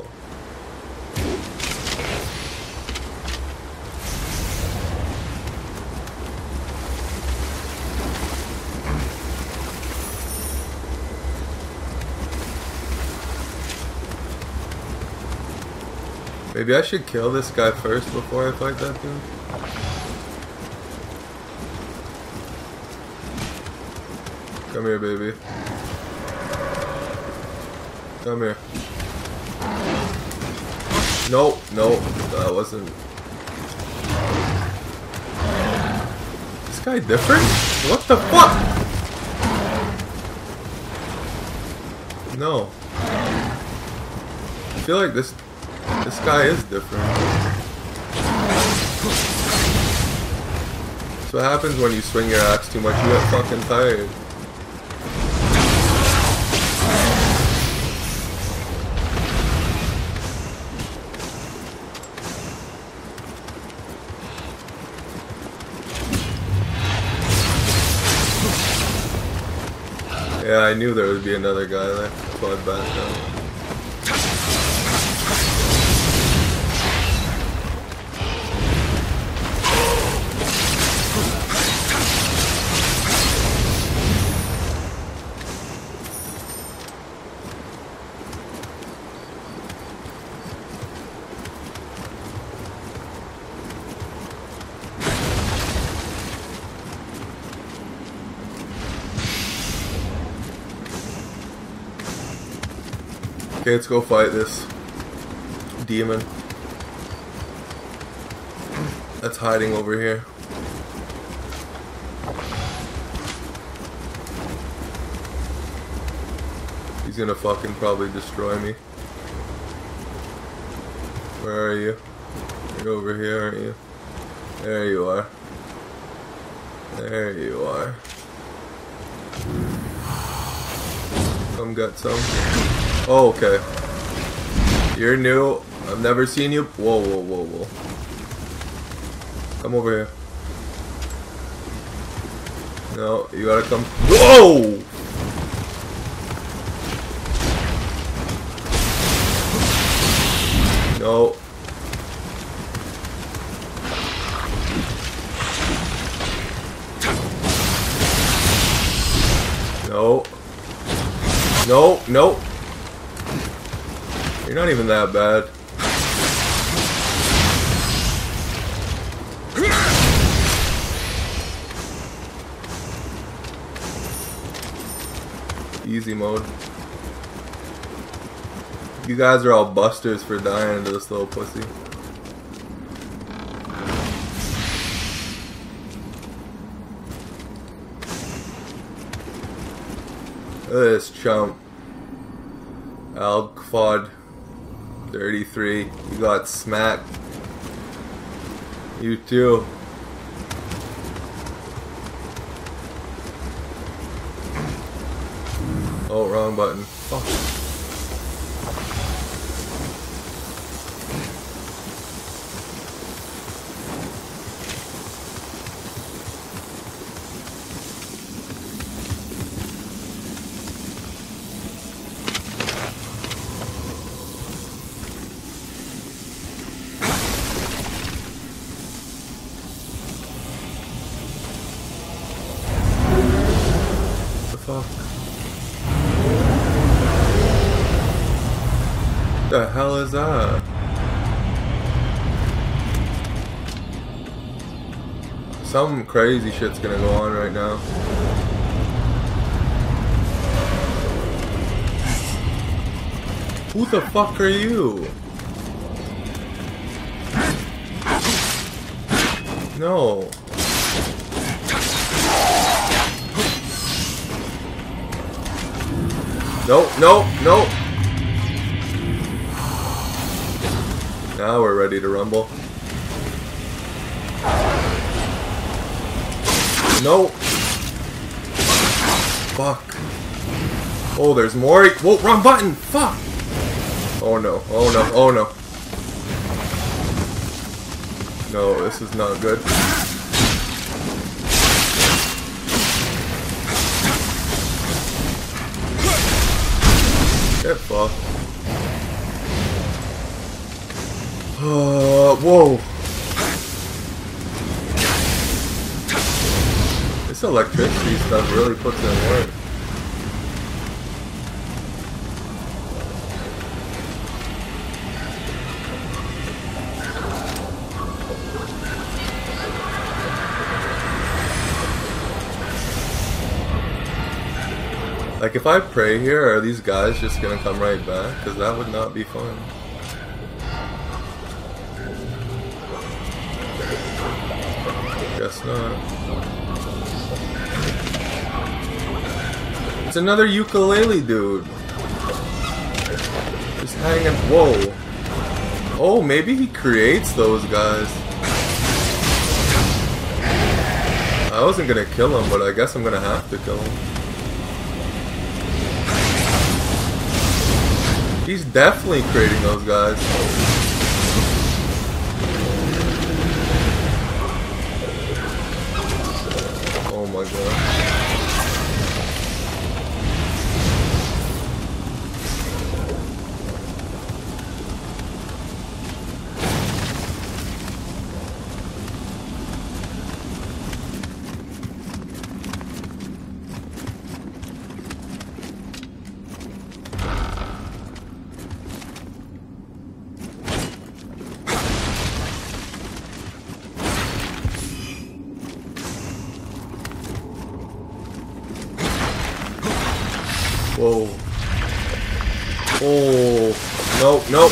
Maybe I should kill this guy first before I fight that dude. Come here, baby. Come here. Nope, nope, that wasn't. This guy different? What the fuck? No. I feel like this this guy is different. That's what happens when you swing your axe too much, you get fucking tired. Yeah, I knew there would be another guy there, so I backed up. Okay, let's go fight this demon that's hiding over here. He's gonna fucking probably destroy me. Where are you? You're over here, aren't you? There you are. There you are. Come get some. Oh, okay. You're new. I've never seen you. Whoa, whoa, whoa, whoa. Come over here. No, you gotta come. Whoa! No. No. No, no. You're not even that bad. Easy mode. You guys are all busters for dying to this little pussy. Look at this chump. Alquad thirty-three. You got smacked. You too. Oh, wrong button. Fuck. Fuck. What the hell is that? Some crazy shit's gonna go on right now. Who the fuck are you? No. No, no, no. Now we're ready to rumble. No. Fuck. Oh, there's more. Whoa, wrong button. Fuck. Oh no, oh no, oh no. No, this is not good. Get fucked. Uh, whoa. This electricity stuff really puts in work. Like, if I pray here, are these guys just gonna come right back? Because that would not be fun. Guess not. It's another ukulele dude. hanging. Whoa. Oh, maybe he creates those guys. I wasn't gonna kill him, but I guess I'm gonna have to kill him. He's definitely creating those guys. Oh my god. Whoa. Oh. Nope, nope.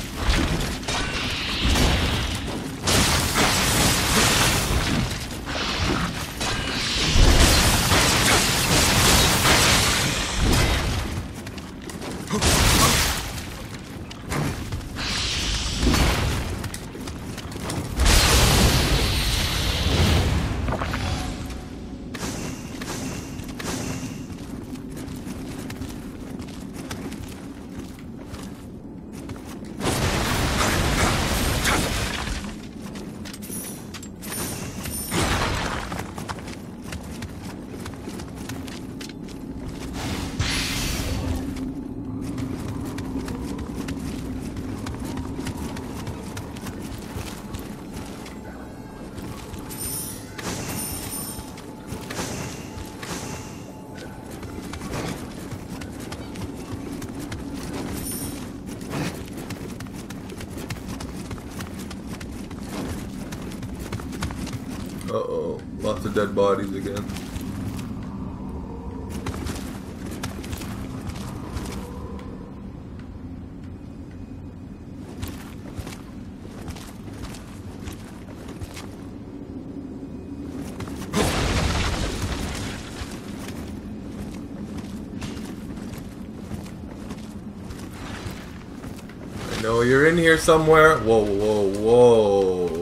Uh-oh, lots of dead bodies again. I know you're in here somewhere. Whoa, whoa, whoa.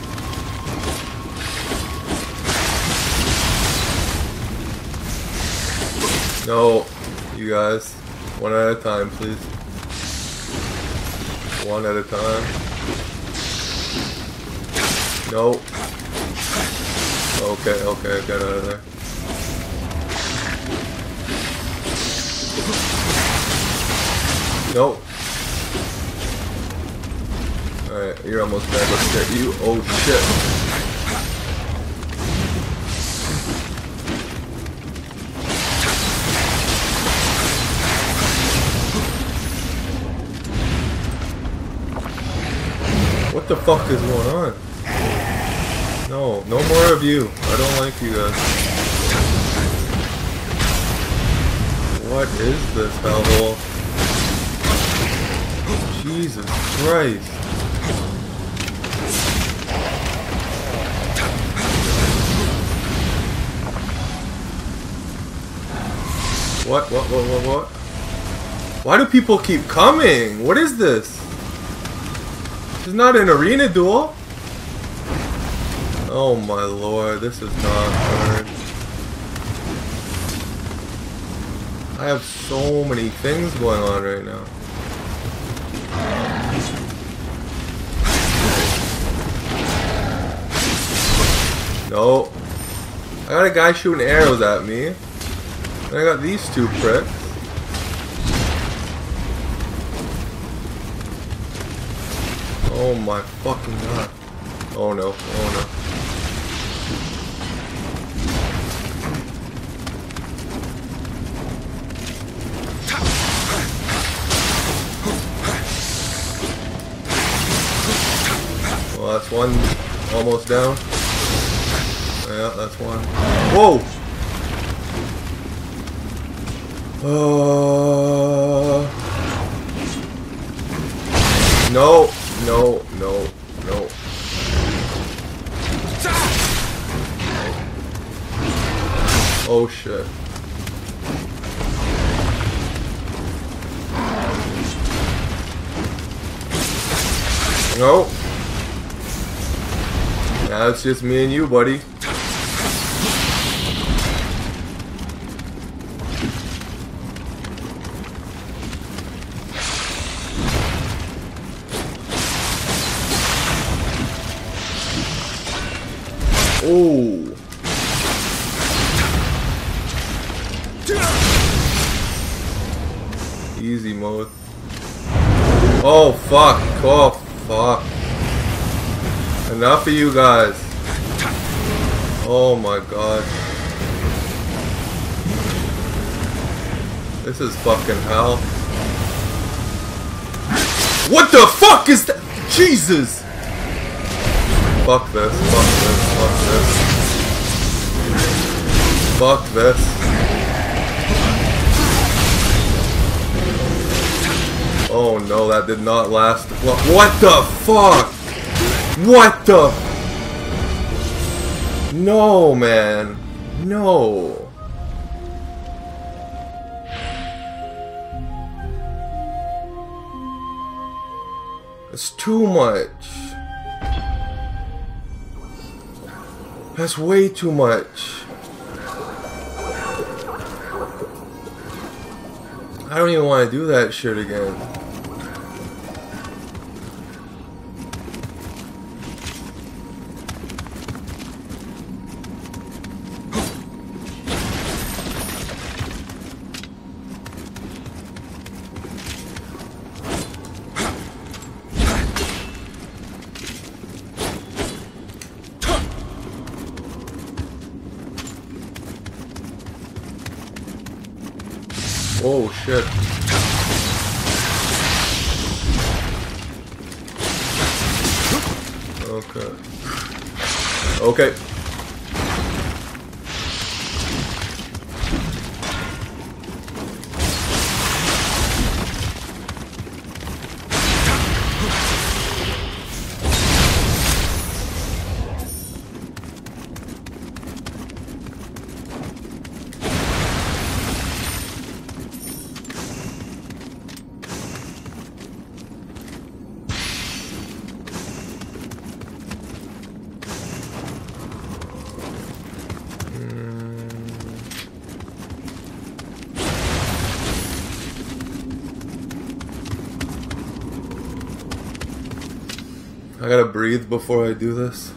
No, you guys, one at a time, please. One at a time. No. Okay, okay, get out of there. Nope. Alright, you're almost dead. Let's get you. Oh shit. What the fuck is going on? No, no more of you. I don't like you guys. What is this hellhole? Jesus Christ. What, what, what, what, what? Why do people keep coming? What is this? This is not an arena duel. Oh my lord, this is not hard. I have so many things going on right now. No. I got a guy shooting arrows at me. And I got these two pricks. Oh my fucking god. Oh no, oh no. Well, that's one almost down. Yeah, that's one. Whoa! Uh... No, no, no, no. Oh shit. No. Now it's just me and you, buddy. Oh. Easy mode. Oh fuck. Oh fuck. Enough of you guys. Oh my god. This is fucking hell. What the fuck is that? Jesus! Fuck this, fuck this, fuck this. Fuck this. Oh no, that did not last. What the fuck? What the? No, man. No. It's too much. That's way too much. I don't even want to do that shit again. Oh shit. Okay. Okay. I gotta breathe before I do this.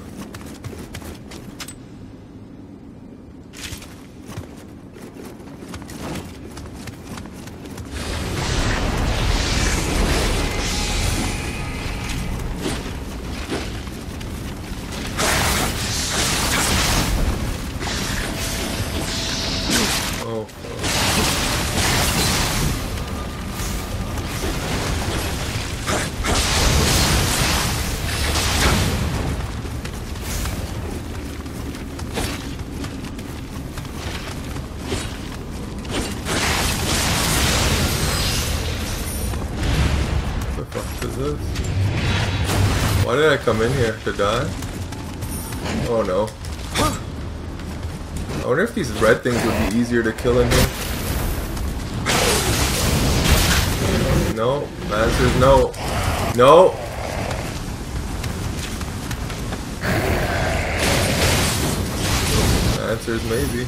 Oh. Why did I come in here? To die? Oh no. I wonder if these red things would be easier to kill in here. No. The answer is no. No! The answer is maybe.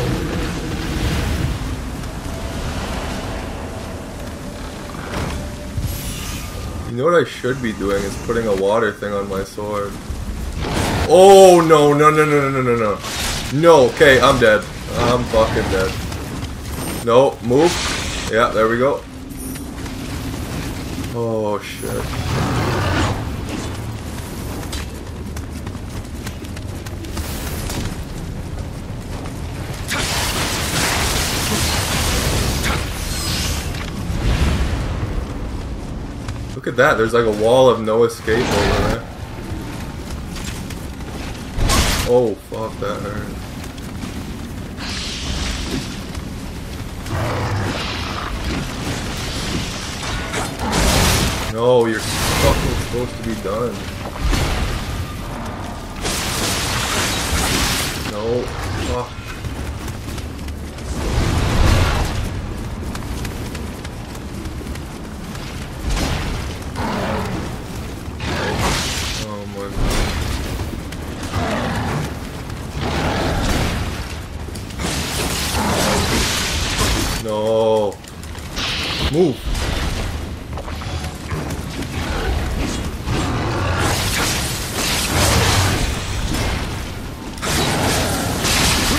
You know what I should be doing is putting a water thing on my sword. Oh no no no no no no no no. No, okay, I'm dead. I'm fucking dead. No, move. Yeah, there we go. Oh shit. Look at that, there's like a wall of no escape over there. Oh, fuck, that hurt. No, you're fucking supposed to be done. No, fuck.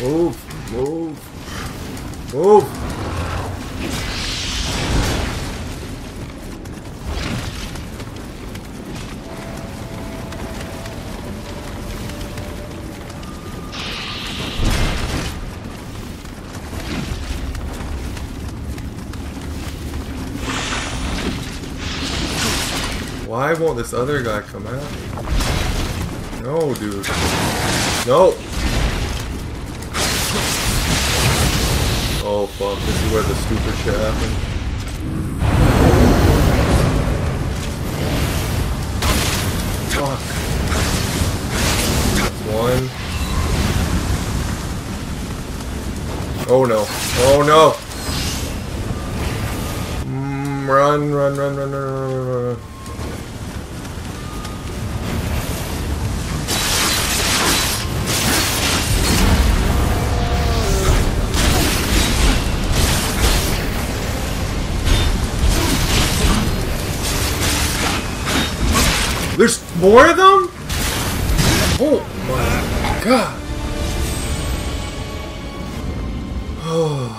Move, move, move. Why won't this other guy come out? No, dude. No! Oh, fuck. This is where the stupid shit happened. Fuck. One. Oh, no. Oh, no! Mm, run, run, run, run, run, run, run, run. There's more of them? Oh my god. Oh.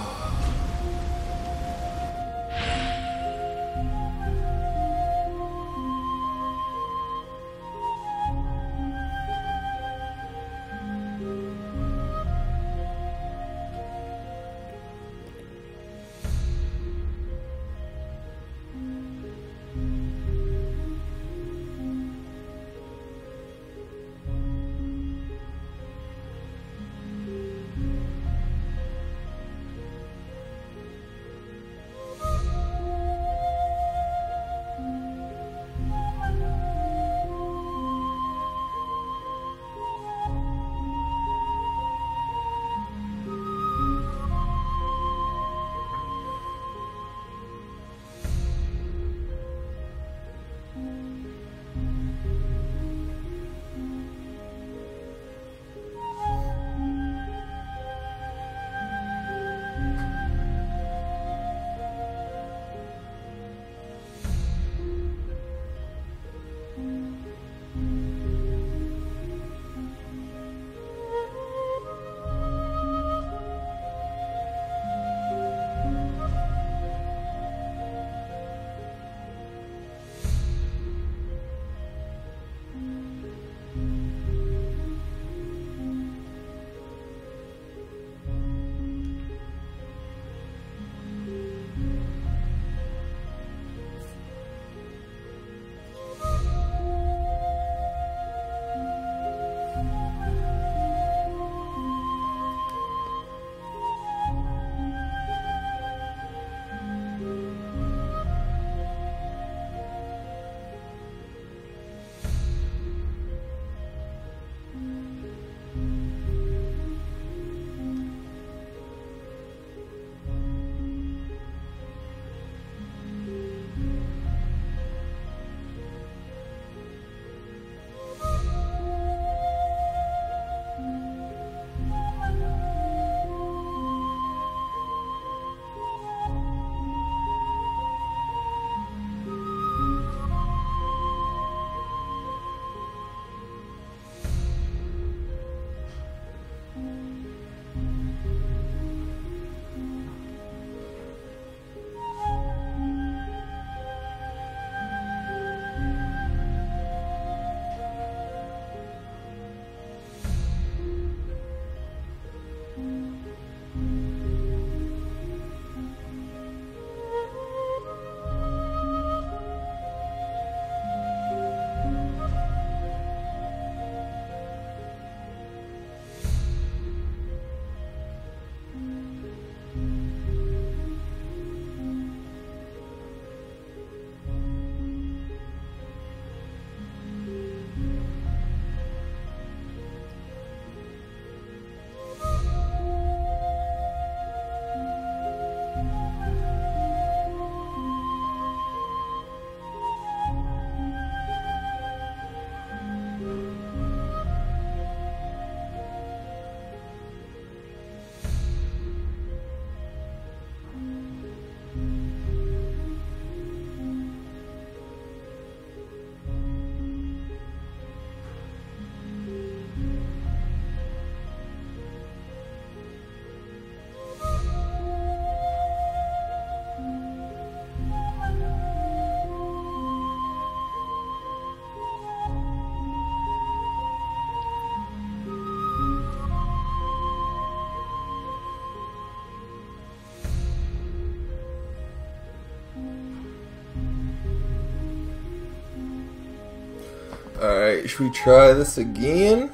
Alright, should we try this again?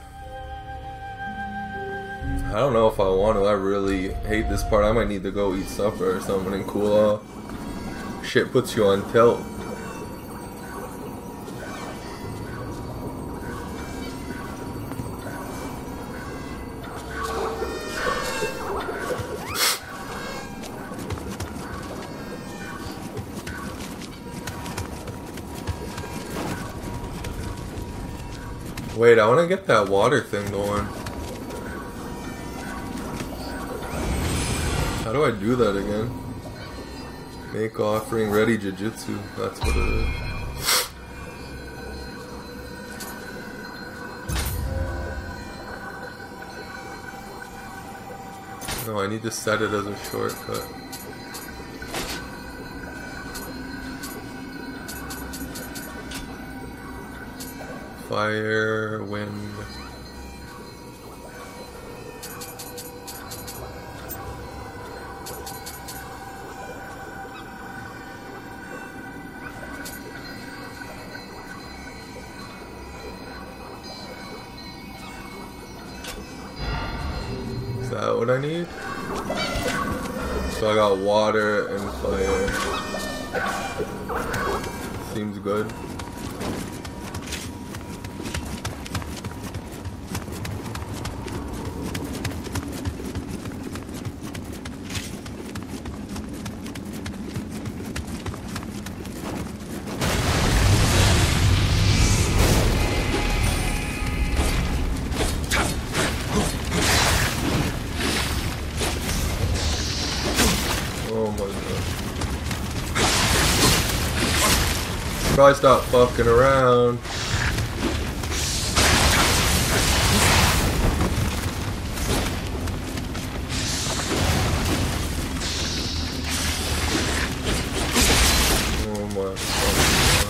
I don't know if I want to. I really hate this part. I might need to go eat supper or something and cool off. Shit puts you on tilt. Wait, I want to get that water thing going. How do I do that again? Make offering, ready jujitsu. That's what it is. No, I need to set it as a shortcut. Fire, wind. Is that what I need? So I got water and fire. Seems good. Probably stop fucking around. Oh my God.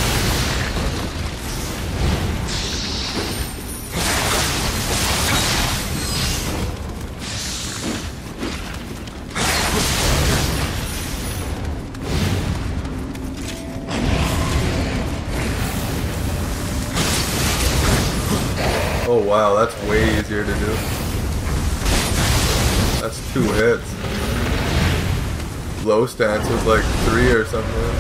Oh wow, that's way easier to do. That's two hits. Low stance was like three or something.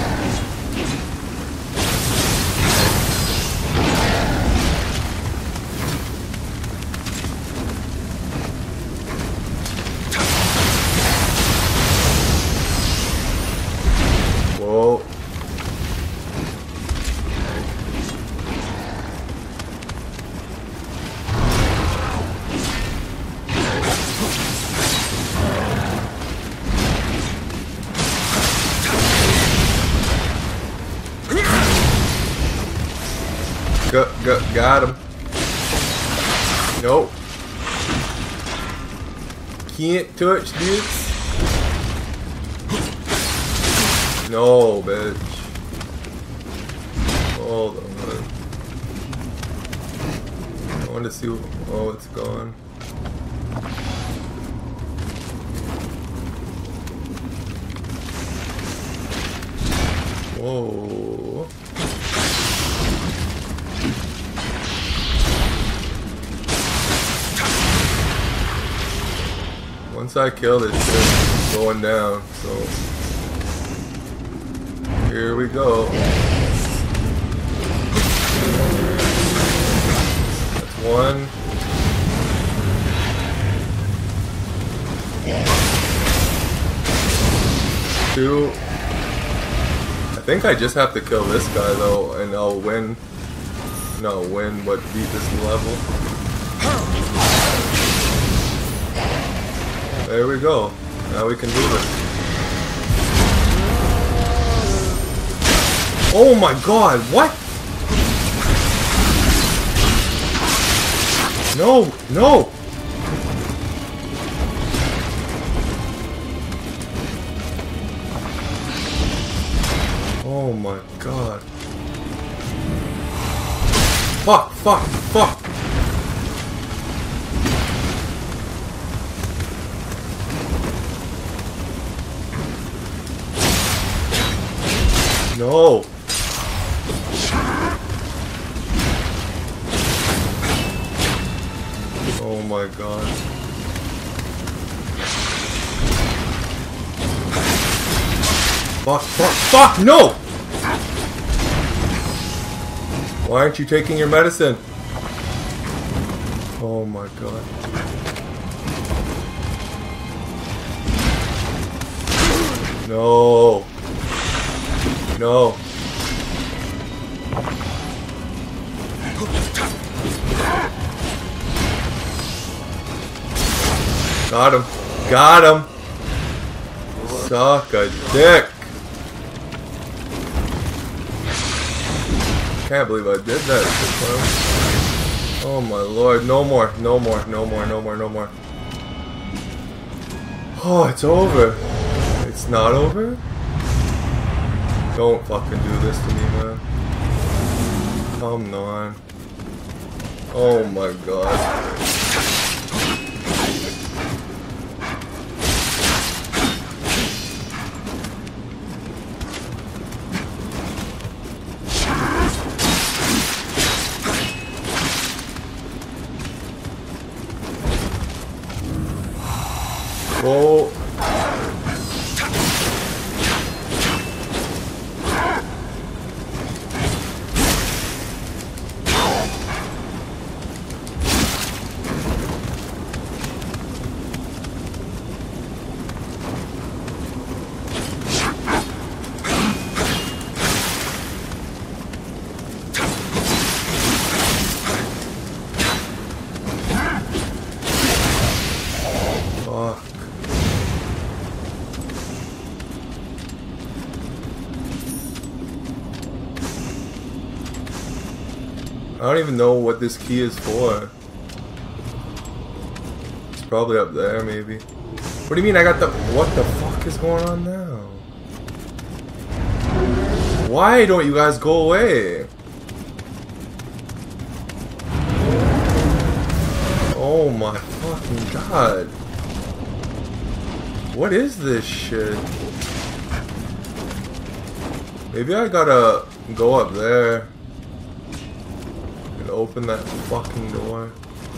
Whoa. Got, got, got him. Nope. Can't touch this. No, bitch. Hold on. I want to see. Oh, it's gone. Whoa. Once I kill this shit, it's going down, so here we go. That's one. Two. I think I just have to kill this guy though, and I'll win. No, win, but beat this level. There we go. Now we can do this. Oh my God, what? No, no. Oh my God. Fuck, fuck, fuck. No. Oh my god. Fuck, fuck, fuck, no! Why aren't you taking your medicine? Oh my god. No. No. Got him. Got him. Suck a dick. Can't believe I did that. Oh my lord. No more. No more. No more. No more. No more. Oh, it's over. It's not over? Don't fucking do this to me, man. Come on. Oh my god. Whoa. I don't even know what this key is for. It's probably up there, maybe. What do you mean I got the... What the fuck is going on now? Why don't you guys go away? Oh my fucking god. What is this shit? Maybe I gotta go up there. Open that fucking door.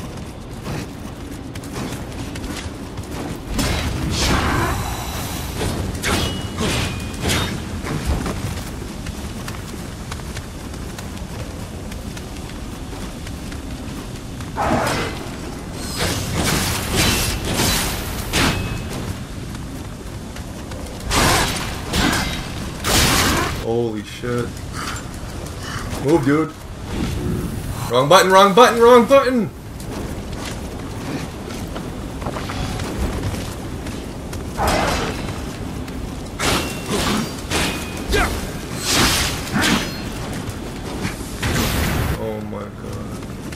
Holy shit. Move, dude. Wrong button, wrong button, wrong button! Oh my god.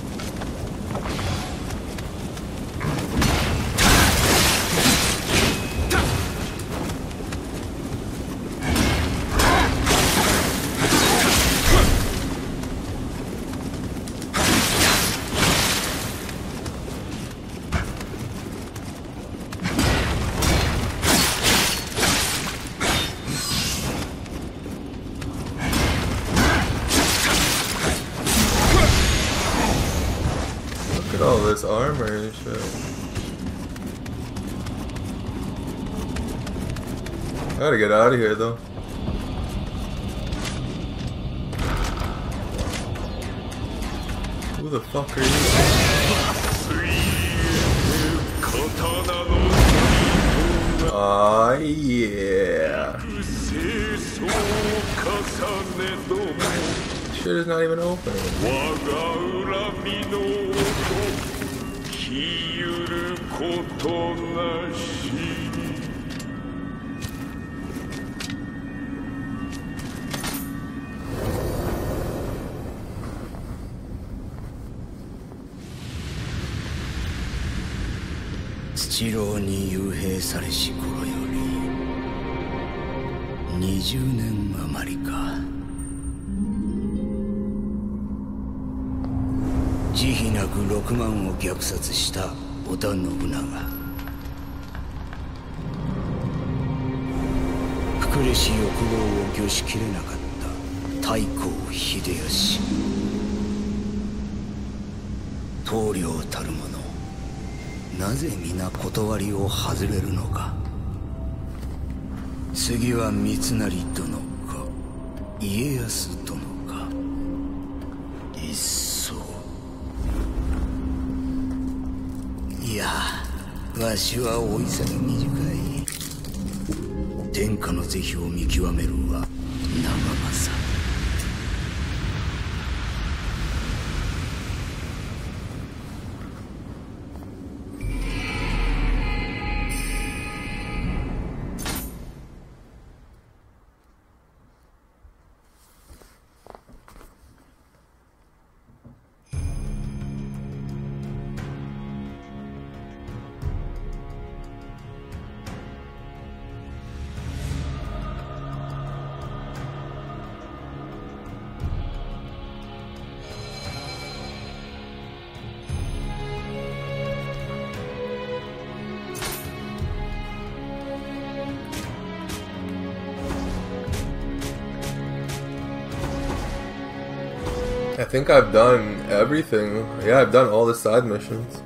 Look at all this armor and shit. I gotta get out of here though. Who the fuck are you? Ah, yeah. Shit is not even opening. 七郎に幽閉されし頃よりにじゅうねん余りか。慈悲なくろくまんを虐殺した織田信長、膨れし欲望を御しきれなかった太閤秀吉、棟梁たる者なぜ皆断りを外れるのか。次は三成殿か家康殿か。いっそいや、わしは老いさが短い。天下の是非を見極めるは長政。 I think I've done everything. Yeah, I've done all the side missions.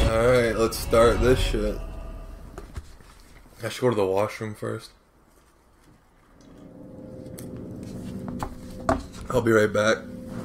Alright, let's start this shit. I should go to the washroom first. I'll be right back.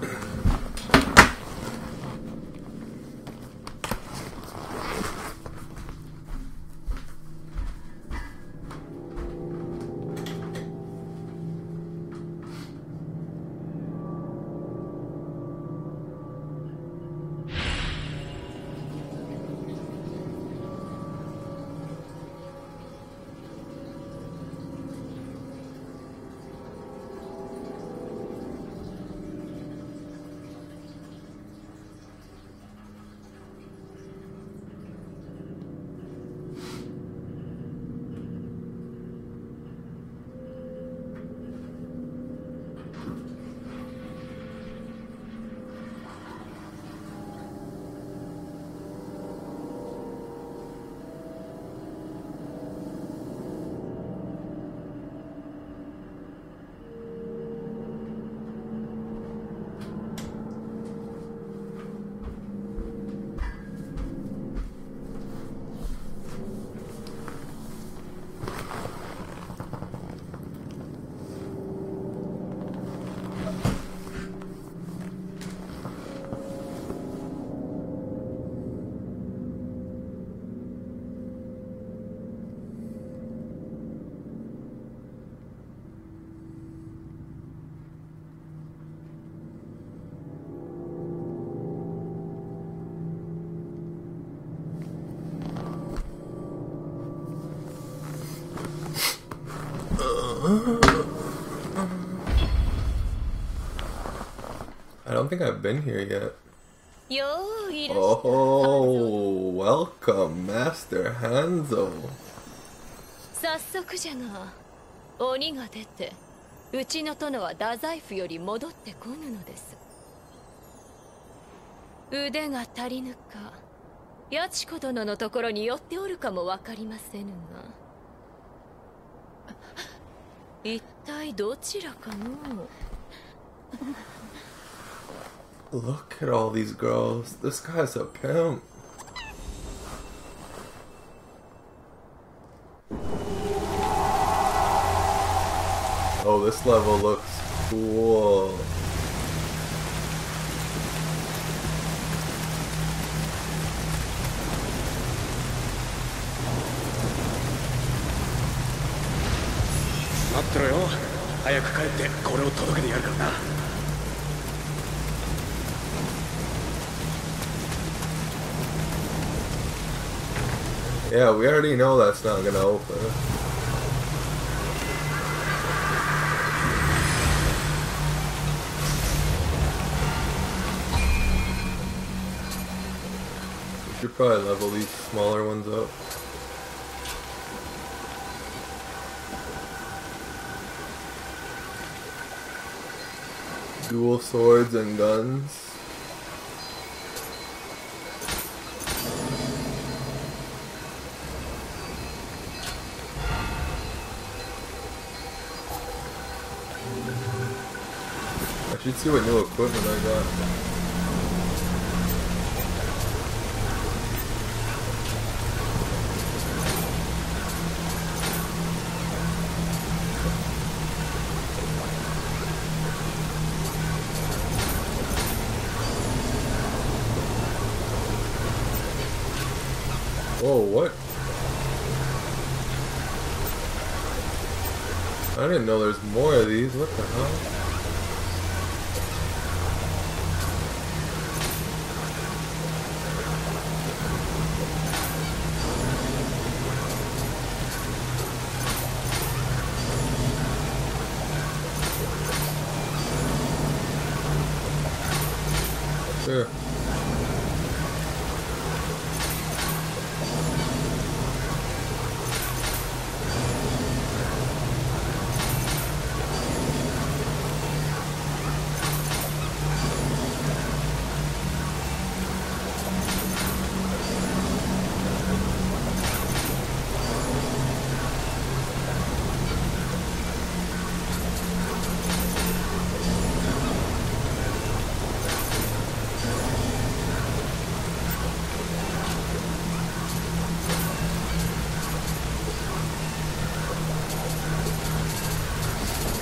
I don't think I've been here yet. Oh, welcome, Master Hanzo. 早速じゃが、鬼が出て、うちの殿は太宰府より戻ってこぬのです。腕が足りぬか、八千子殿のところに寄っておるかもわかりませぬが、一体どちらかの。 Look at all these girls. This guy's a pimp. Oh, this level looks cool. Yeah, we already know that's not gonna open. We should probably level these smaller ones up. Dual swords and guns. I should see what new equipment I got. Whoa, what? I didn't know there's more of these. What the hell? Sure.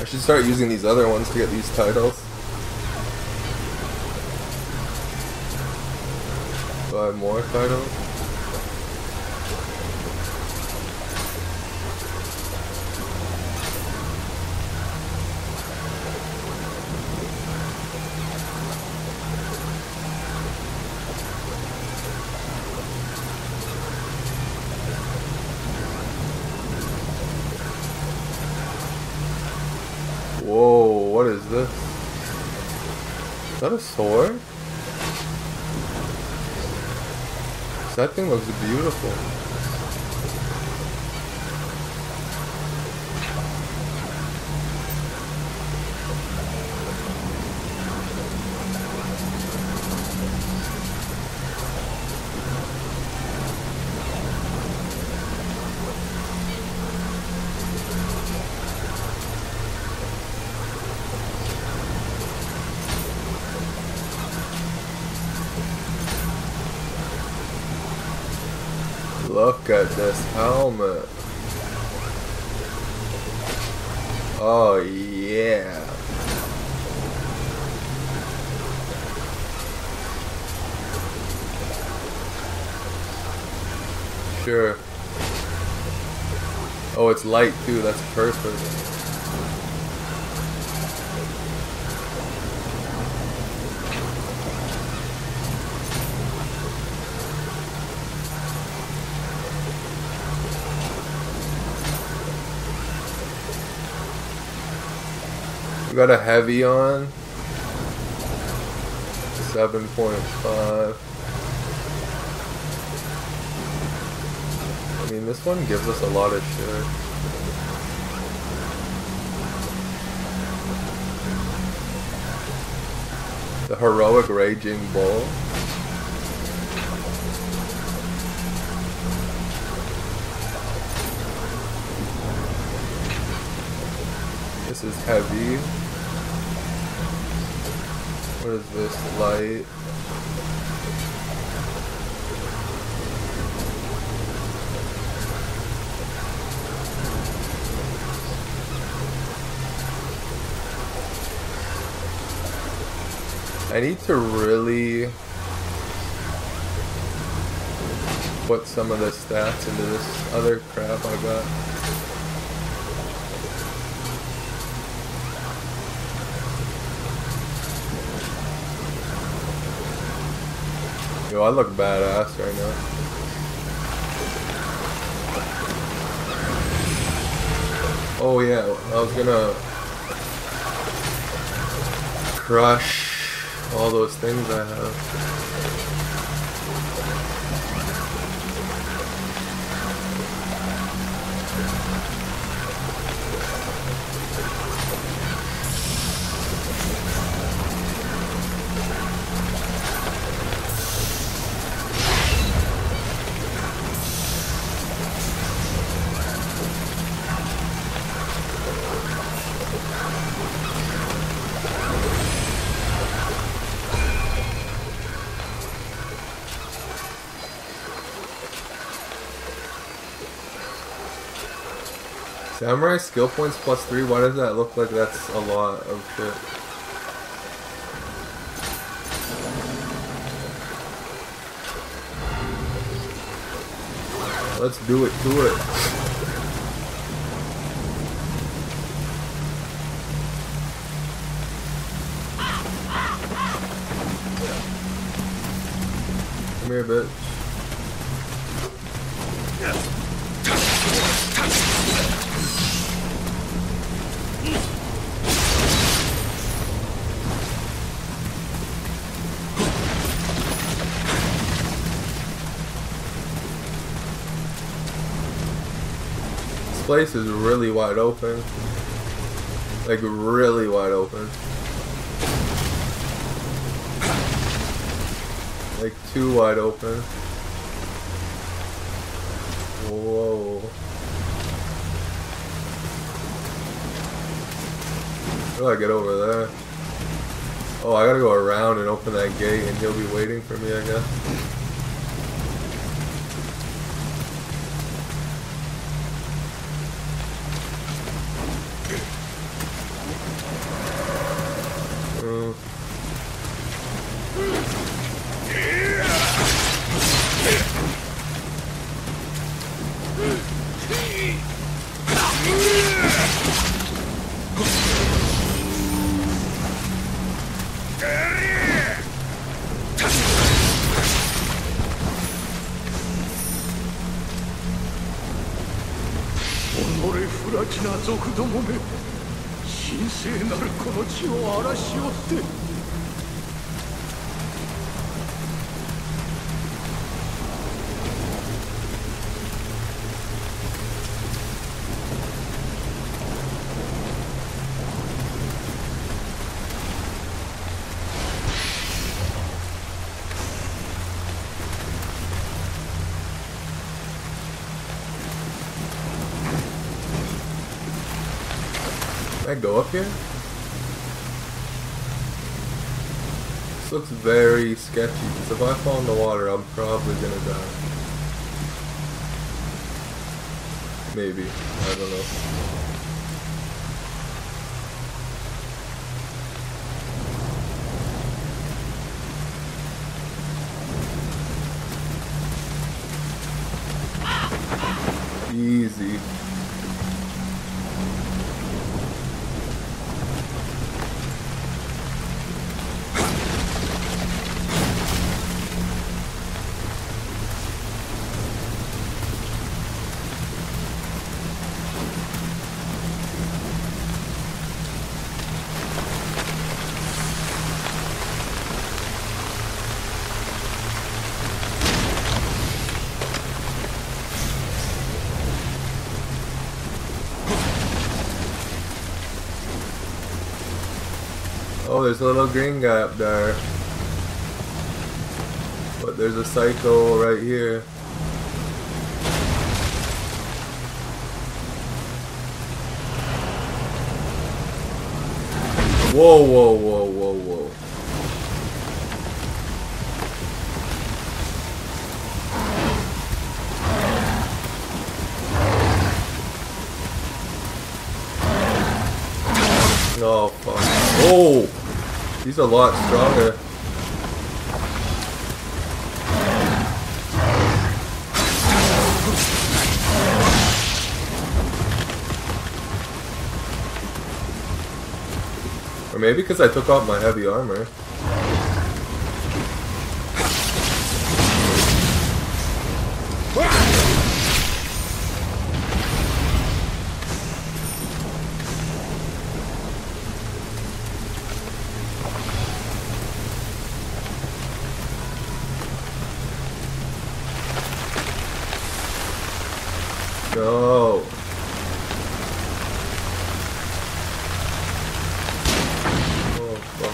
I should start using these other ones to get these titles. Five more titles. Whoa, what is this? Is that a sword? That thing looks beautiful. Look at this helmet. Oh yeah. Sure. Oh, it's light too, that's perfect. We got a heavy on. seven point five. I mean, this one gives us a lot of shit. The heroic raging bull. This is heavy. What is this? Light. I need to really put some of the stats into this other crap I got. Yo, I look badass right now. Oh yeah, I was gonna crush all those things I have. Samurai skill points plus three, why does that look like that's a lot of shit? Let's do it, do it. Come here, bitch. Place is really wide open, like really wide open, like too wide open. Whoa. How do I get over there? Oh, I gotta go around and open that gate and he'll be waiting for me, I guess. Uh. Can I go up here? This looks very sketchy, because if I fall in the water, I'm probably gonna die. Maybe. I don't know. Easy. Oh, there's a little green guy up there. But there's a psycho right here. Whoa, whoa, whoa, whoa, whoa. Oh, fuck. Oh! He's a lot stronger. Or maybe because I took off my heavy armor. No. Oh, fuck.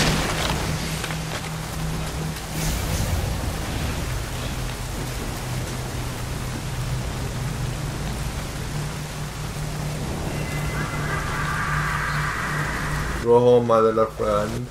Go home, my little friend.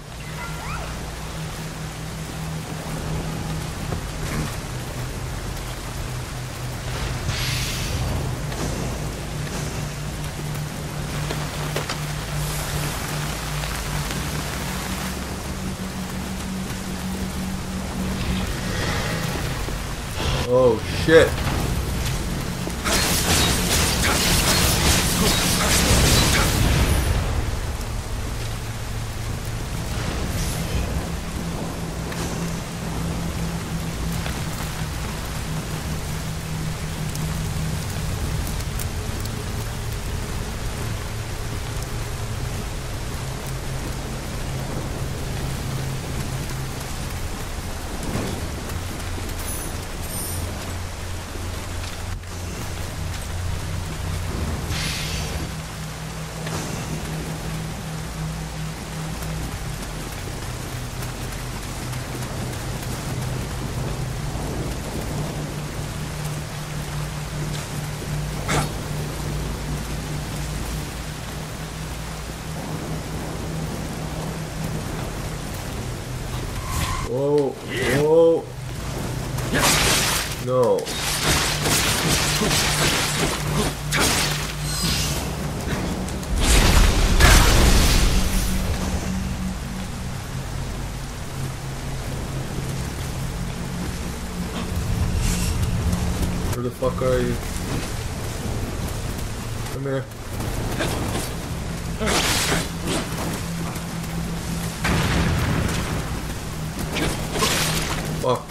Oh shit. Whoa, whoa. No. fuck are you? Come here. Fuck.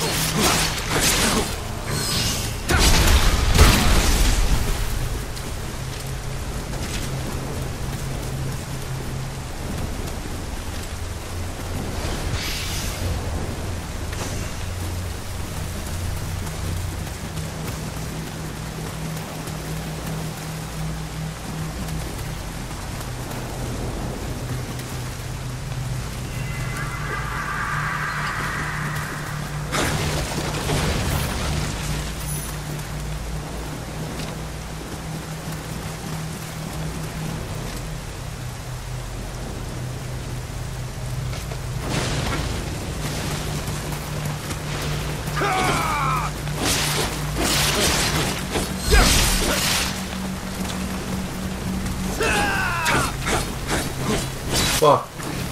Fuck.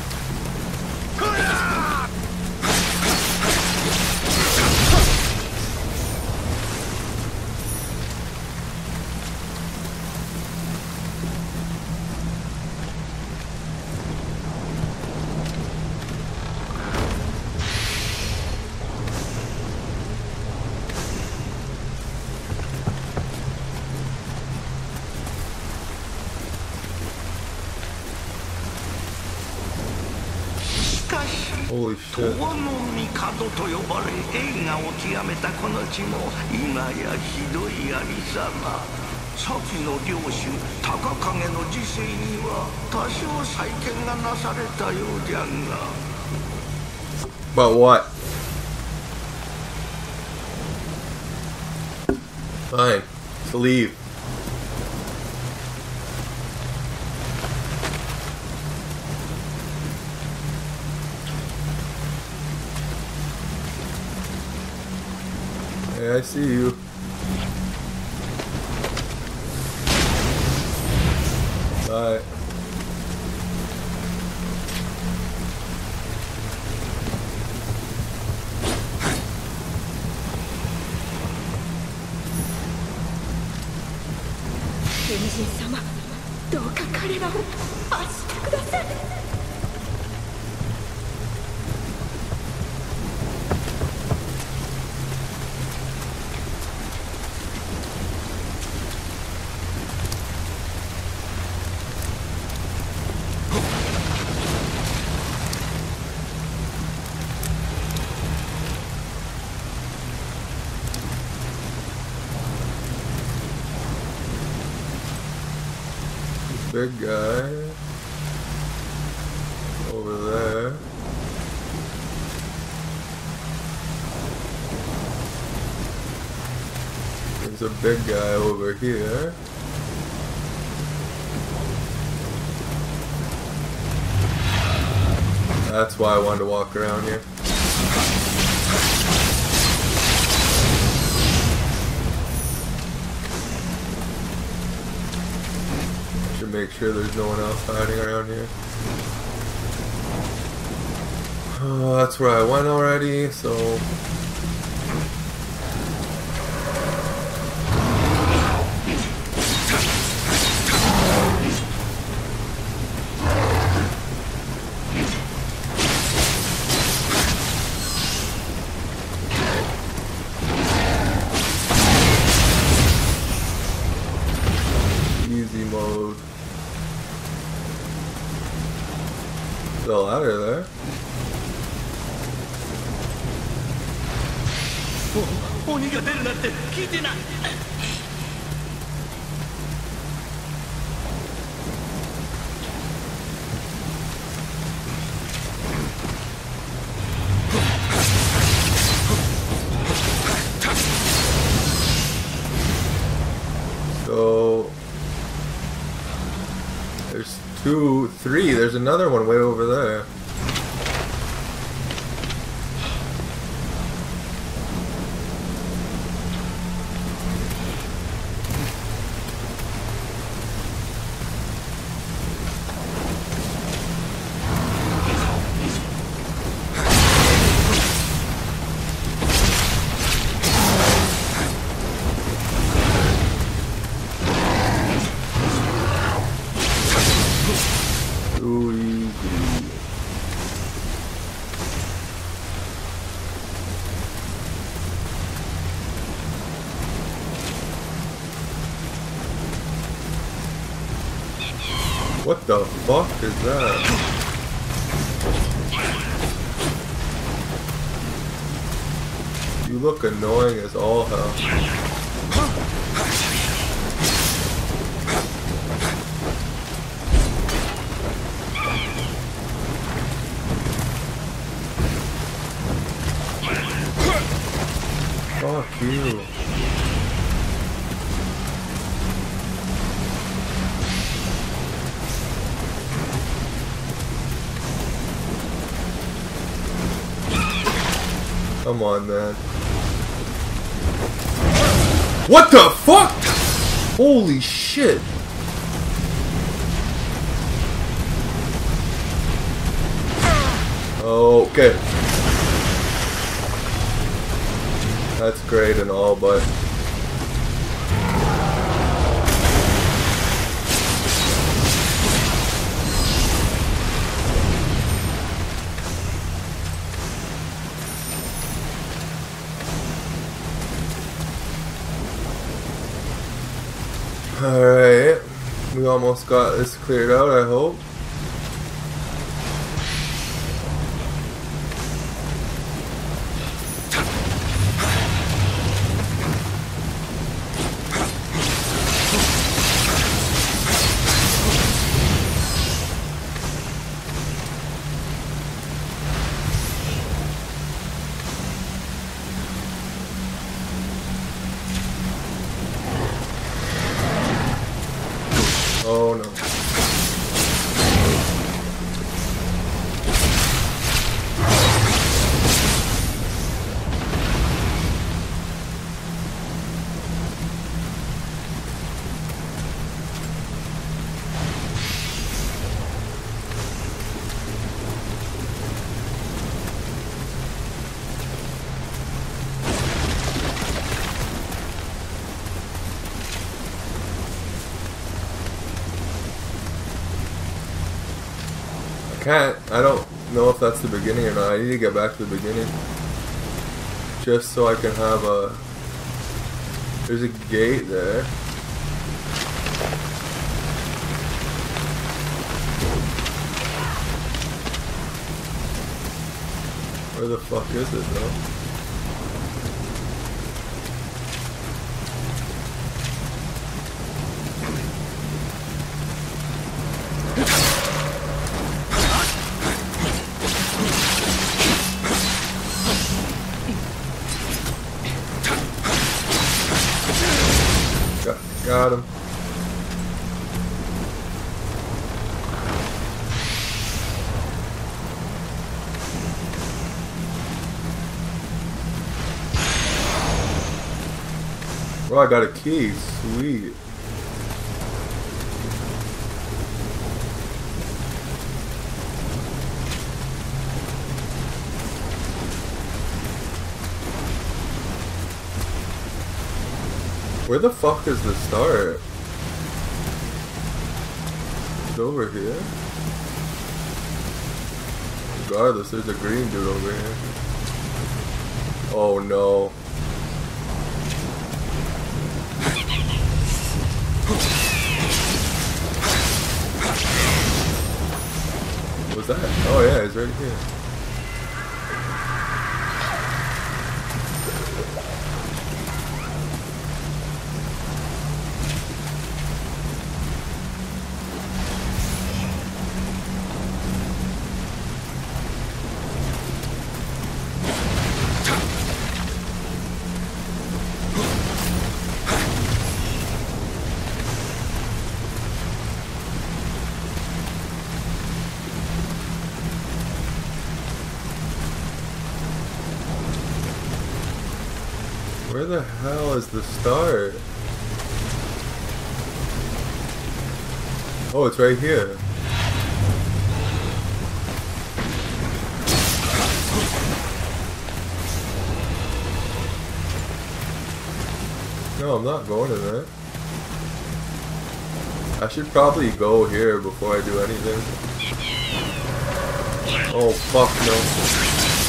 Holy shit. とわの帝と呼ばれ栄華を極めたこの地も今やひどいありさま。先の領主高影の時世には多少再建がなされたようじゃが。 But what? Fine. To leave. Hey, I see you. Bye. Big guy over there. There's a big guy over here. That's why I wanted to walk around here. Make sure there's no one else hiding around here. Oh, that's where I went already, so... Easy mode. Still out of there. Oh, Oniが出るなんて聞いてない。 So there's two, three. There's another one way over there. too easy. What the fuck is that? You look annoying as all hell. Fuck you. Come on, man. What the fuck? Holy shit. Okay. That's great and all, but alright, we almost got this cleared out, I hope. Oh no. Can't, I don't know if that's the beginning or not. I need to get back to the beginning just so I can have a, there's a gate there. Where the fuck is it though? Got him. Oh, I got a key. Sweet. Where the fuck is the start? It's over here. Regardless, there's a green dude over here. Oh no. What's that? Oh yeah, he's right here. Where the hell is the start? Oh, it's right here. No, I'm not going to that. I should probably go here before I do anything. Oh fuck no.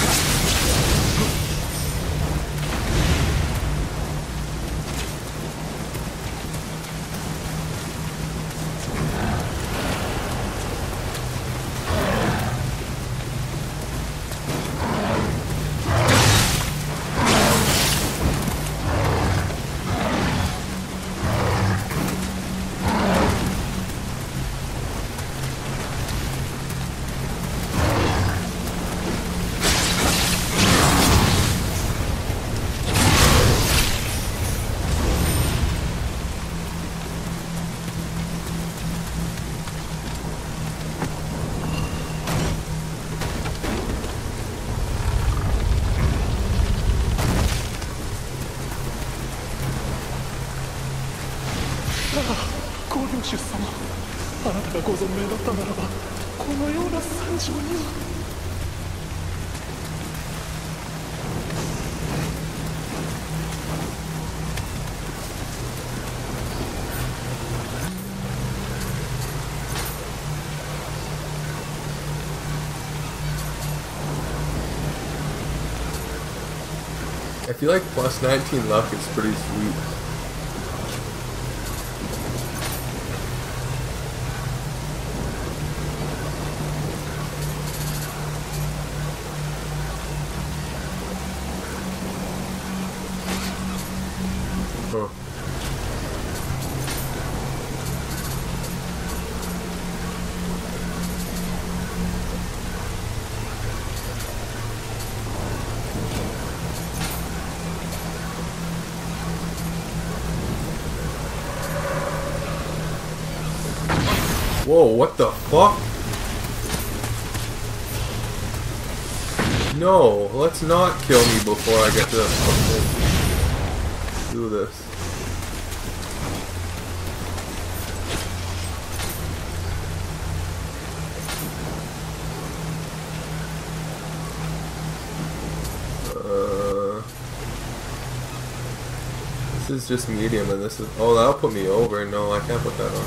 I feel like plus nineteen luck is pretty sweet. Huh. Whoa, what the fuck? No, let's not kill me before I get to fucking do this. Uh, this is just medium and this is... Oh, that'll put me over. No, I can't put that on.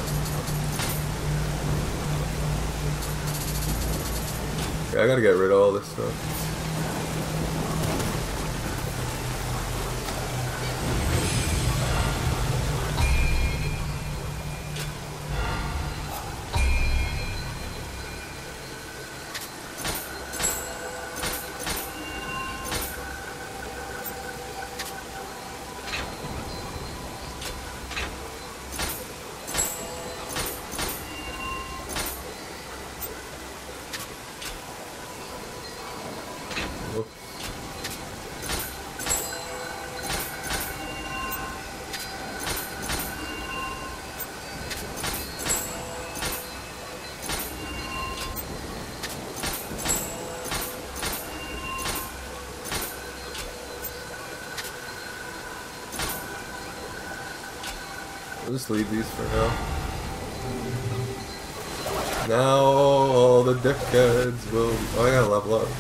I gotta get rid of all this stuff. I'll just leave these for now. Now all the dickheads will... Oh, I gotta level up.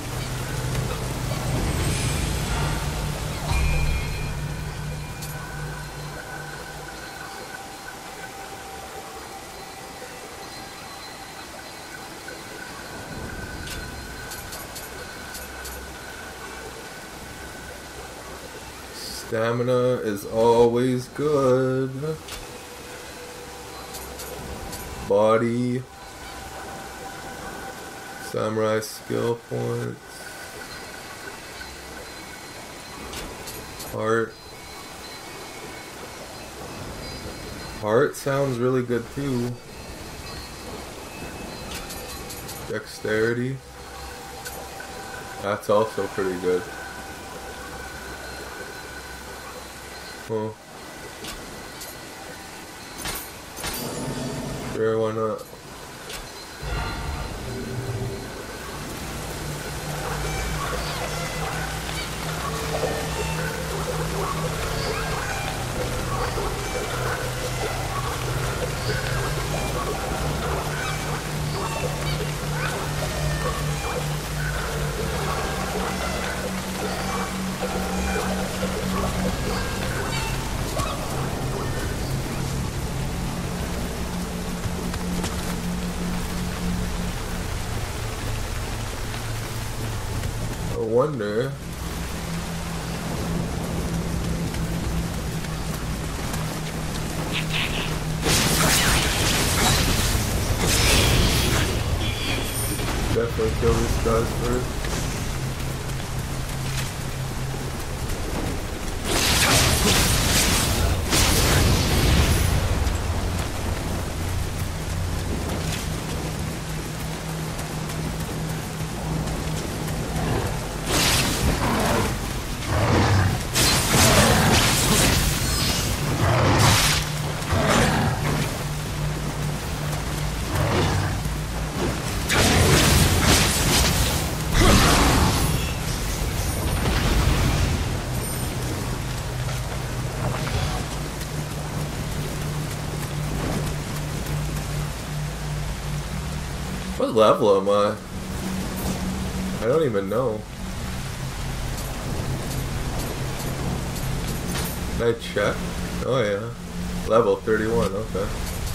Stamina is always good. Body. Samurai skill points. Heart. Heart sounds really good too. Dexterity. That's also pretty good. Well, sure, why not? wonder. Definitely kill these guys first. What level am I? I don't even know. Can I check? Oh yeah. Level thirty-one, okay.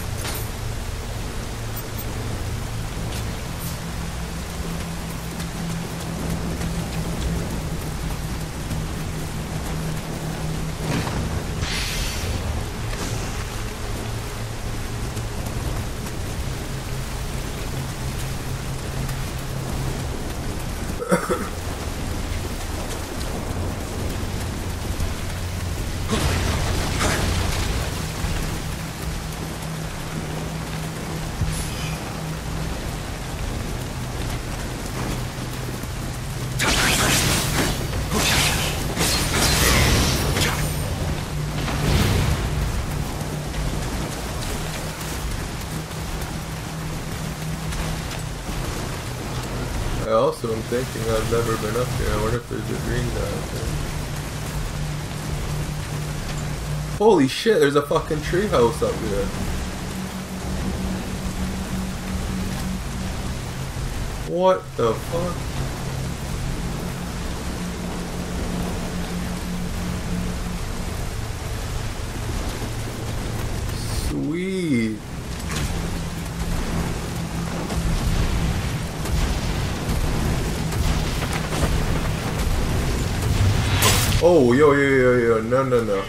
I also am thinking I've never been up here. I wonder if there's a green guy up there. Holy shit, there's a fucking treehouse up here. What the fuck? Sweet. Oh, yo, yo, yo, yo, no, no, no.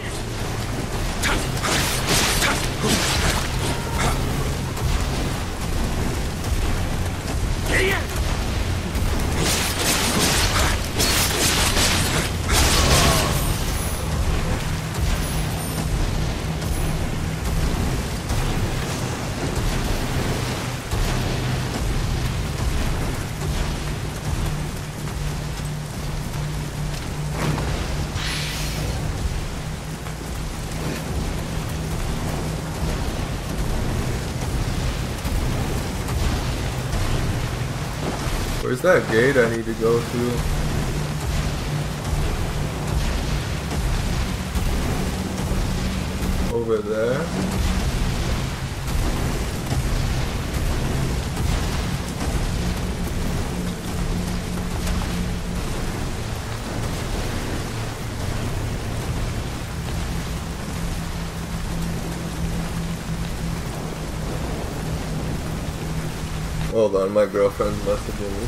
Where's that gate I need to go through? Over there? Hold on, my girlfriend's messaging me.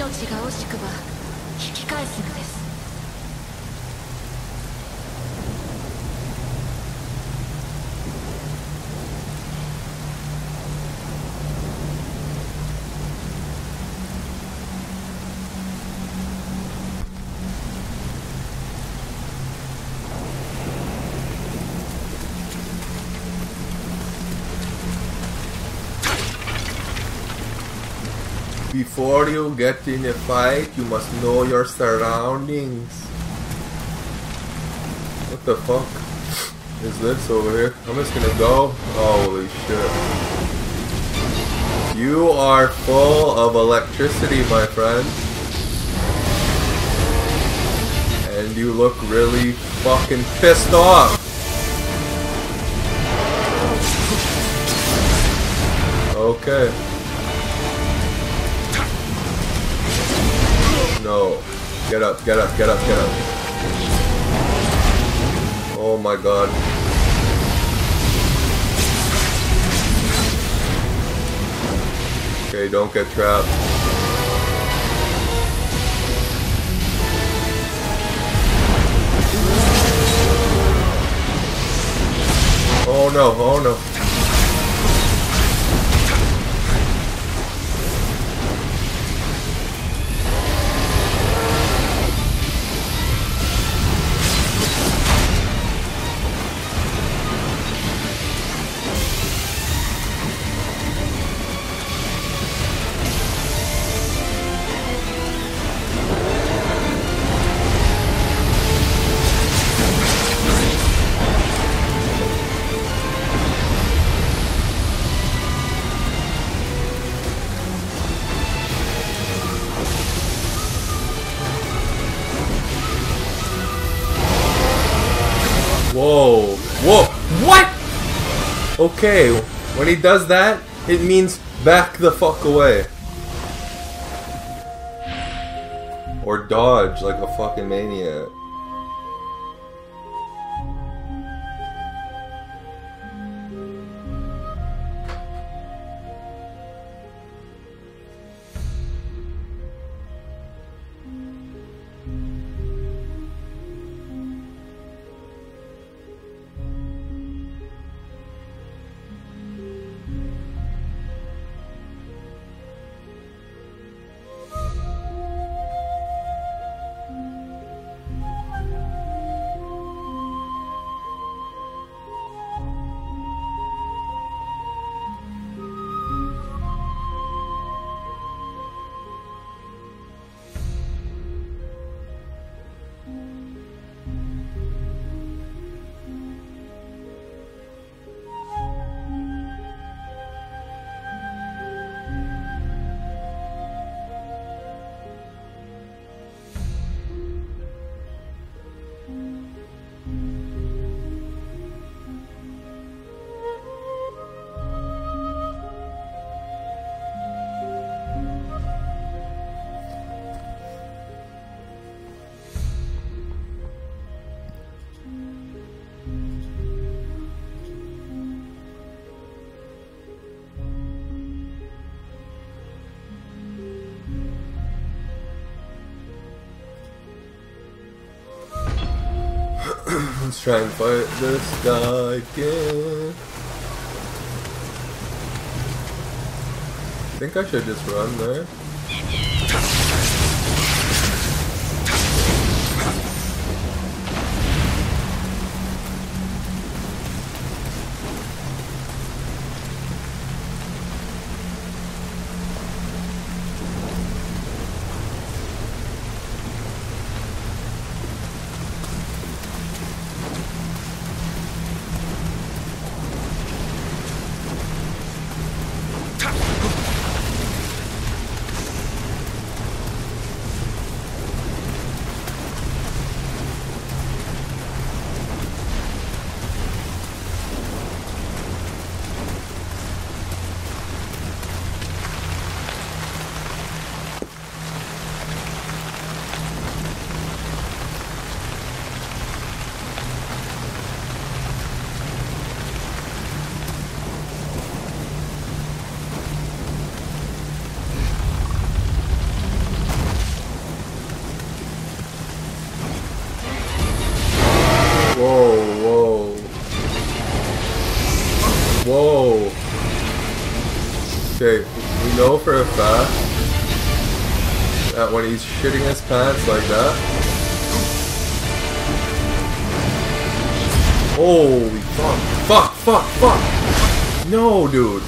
命が惜しくば引き返すのです。 Before you get in a fight, you must know your surroundings. What the fuck is this over here? I'm just gonna go. Holy shit. You are full of electricity, my friend. And you look really fucking pissed off. Okay. No. Get up, get up, get up, get up. Oh my god. Okay, don't get trapped. Oh no, oh no. Whoa. Whoa. What? Okay, when he does that, it means back the fuck away. Or dodge like a fucking maniac. Let's try and fight this guy again. I think I should just run there. Whoa, whoa. Whoa. Okay, we know for a fact that when he's shitting his pants like that. Holy fuck. Fuck, fuck, fuck. No, dude.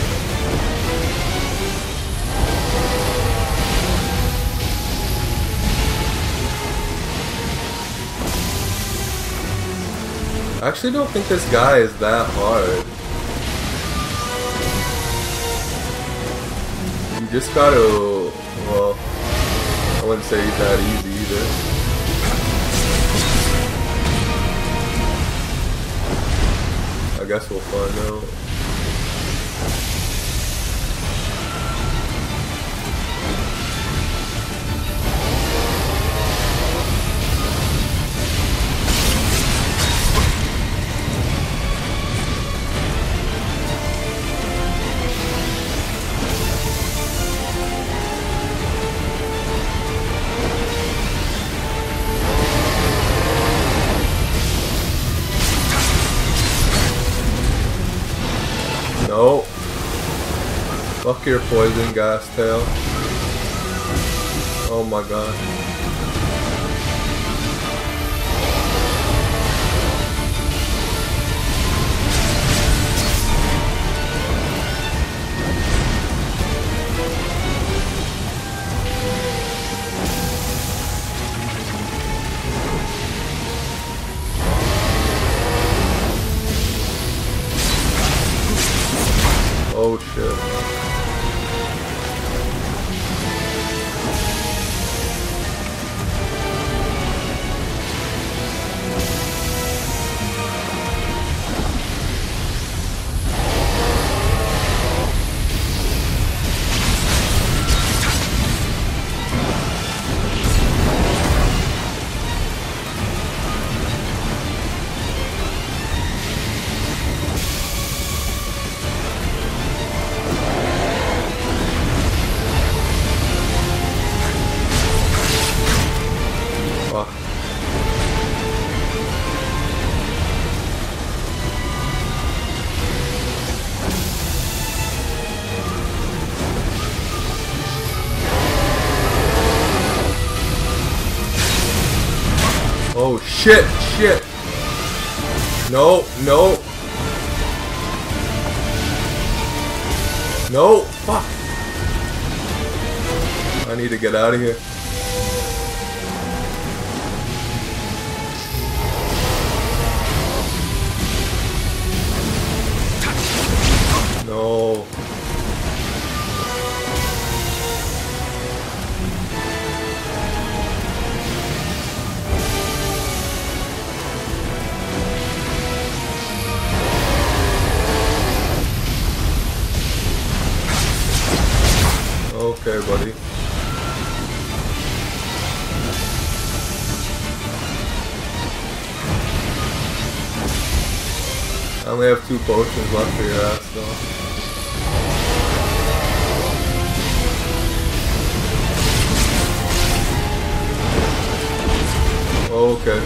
I actually don't think this guy is that hard. You just gotta, well, I wouldn't say he's that easy either. I guess we'll find out. No. Fuck your poison gas tail. Oh my god. Oh shit. Oh shit, shit. No, no. No, fuck. I need to get out of here. No. Okay, buddy. I only have two potions left for your ass, though. Okay.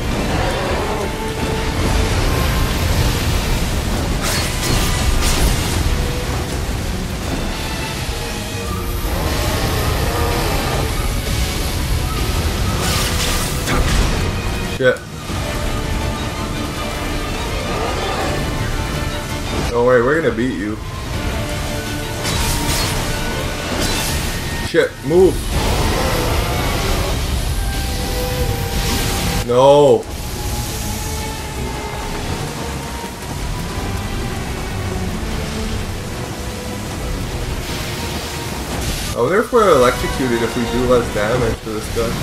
Shit. Don't worry, we're gonna beat you. Shit, move. No. I wonder if we're electrocuted if we do less damage to this guy.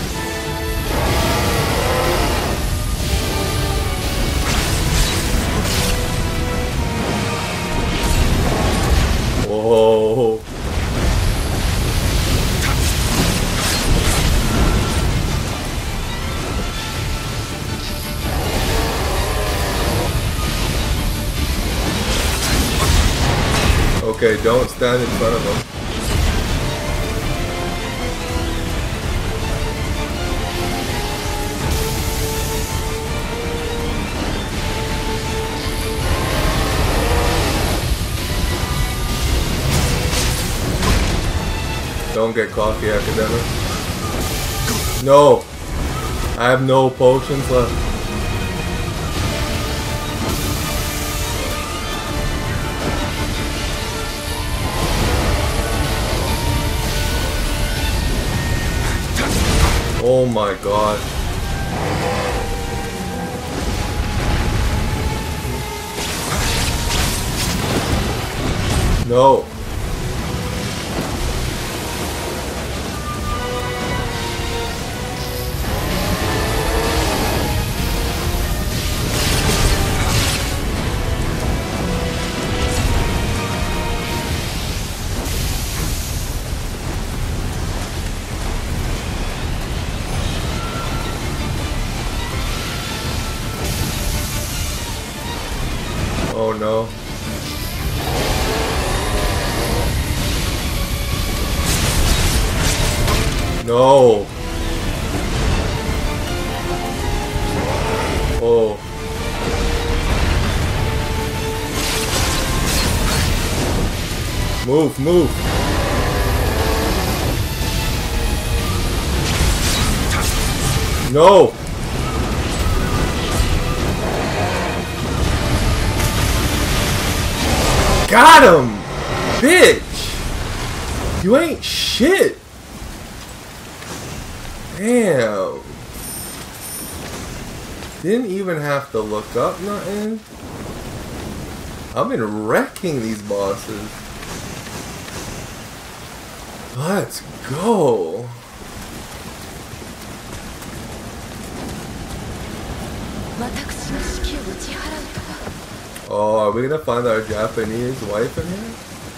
Whoa. Okay, don't stand in front of him. Don't get coffee, academic. No! I have no potions left. Oh my god. No. Oh no. No. Oh. Move, move. No. Got him! Bitch! You ain't shit! Damn. Didn't even have to look up nothing. I've been wrecking these bosses. Let's go. Oh, are we gonna find our Japanese wife in here?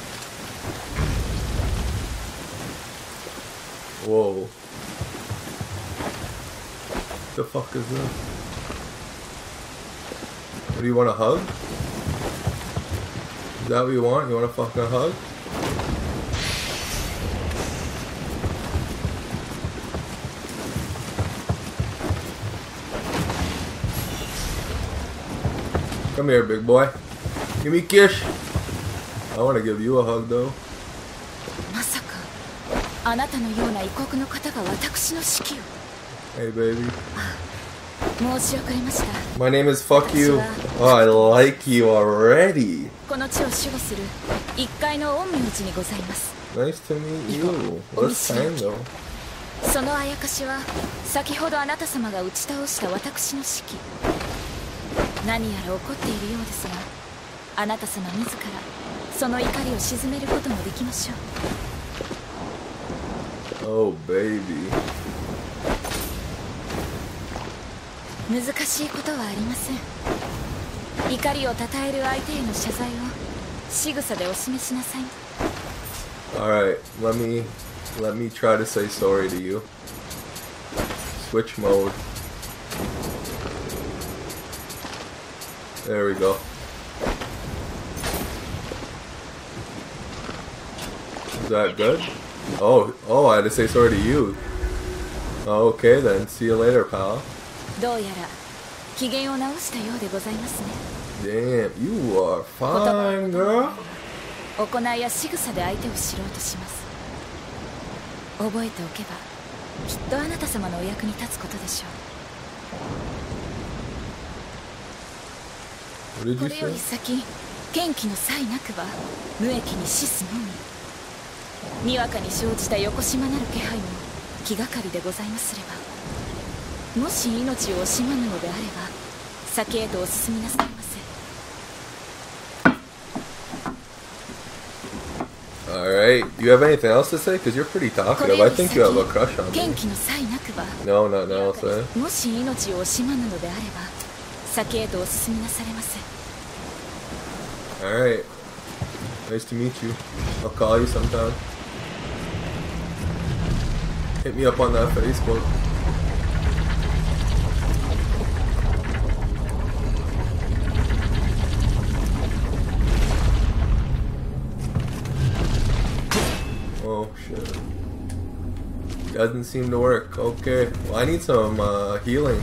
Whoa. What the fuck is this? What do you want, a hug? Is that what you want? You want a fucking hug? Come here, big boy. Give me a kiss. I want to give you a hug, though. Hey, baby. My name is Fuck You. Oh, I like you already. Nice to meet you. What's time, though? そのあやかしは先ほどあなた様が打ち倒した私の指揮。何やら怒っているようですが、あなた様自らその怒りを鎮めることもできましょう。 Oh baby。 難しいことはありません。怒りをたたえる相手への謝罪を仕草でお示しなさい。 Alright, let me let me try to say sorry to you. Switch mode. There we go. Is that good? Oh, oh, I had to say sorry to you. Okay then, see you later, pal. どうやら機嫌を直したようでございますね。 Damn, you are fine, girl. 行いや仕草で相手を知ろうとします。覚えておけばきっとあなた様のお役に立つことでしょう。 What did こ you れより say? 先元気の際なくば無益に死すのみ。にわかに生じた横島なる気配も気がかりでございますれば、もし命を惜しまぬのであれば先へとお進みなさいませ。 Alright, you have anything else to say? Because you're pretty talkative. I think you have a crush on me. 元気の際なくば No, not now, say. もし命を惜しまぬのであれば先へとお進みなされませ。 Alright. Nice to meet you. I'll call you sometime. Hit me up on that Facebook. Oh shit. Doesn't seem to work. Okay. Well, I need some uh, healing.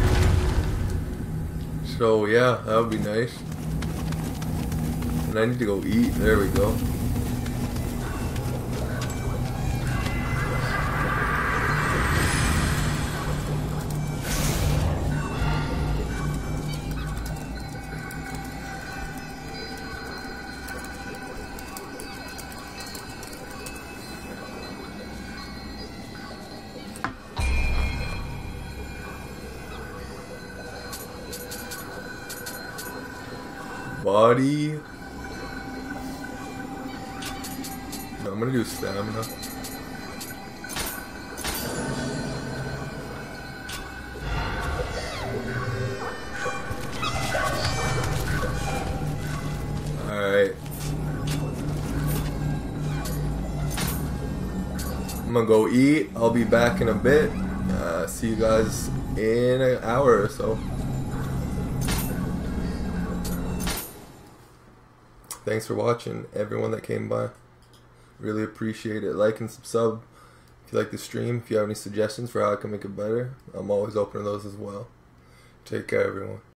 So yeah, that would be nice. And I need to go eat. There we go. buddy. No, I'm gonna do stamina. Alright. I'm gonna go eat. I'll be back in a bit. Uh, see you guys in an hour or so. Thanks for watching, everyone that came by. Really appreciate it. Like and sub if you like the stream. If you have any suggestions for how I can make it better, I'm always open to those as well. Take care, everyone.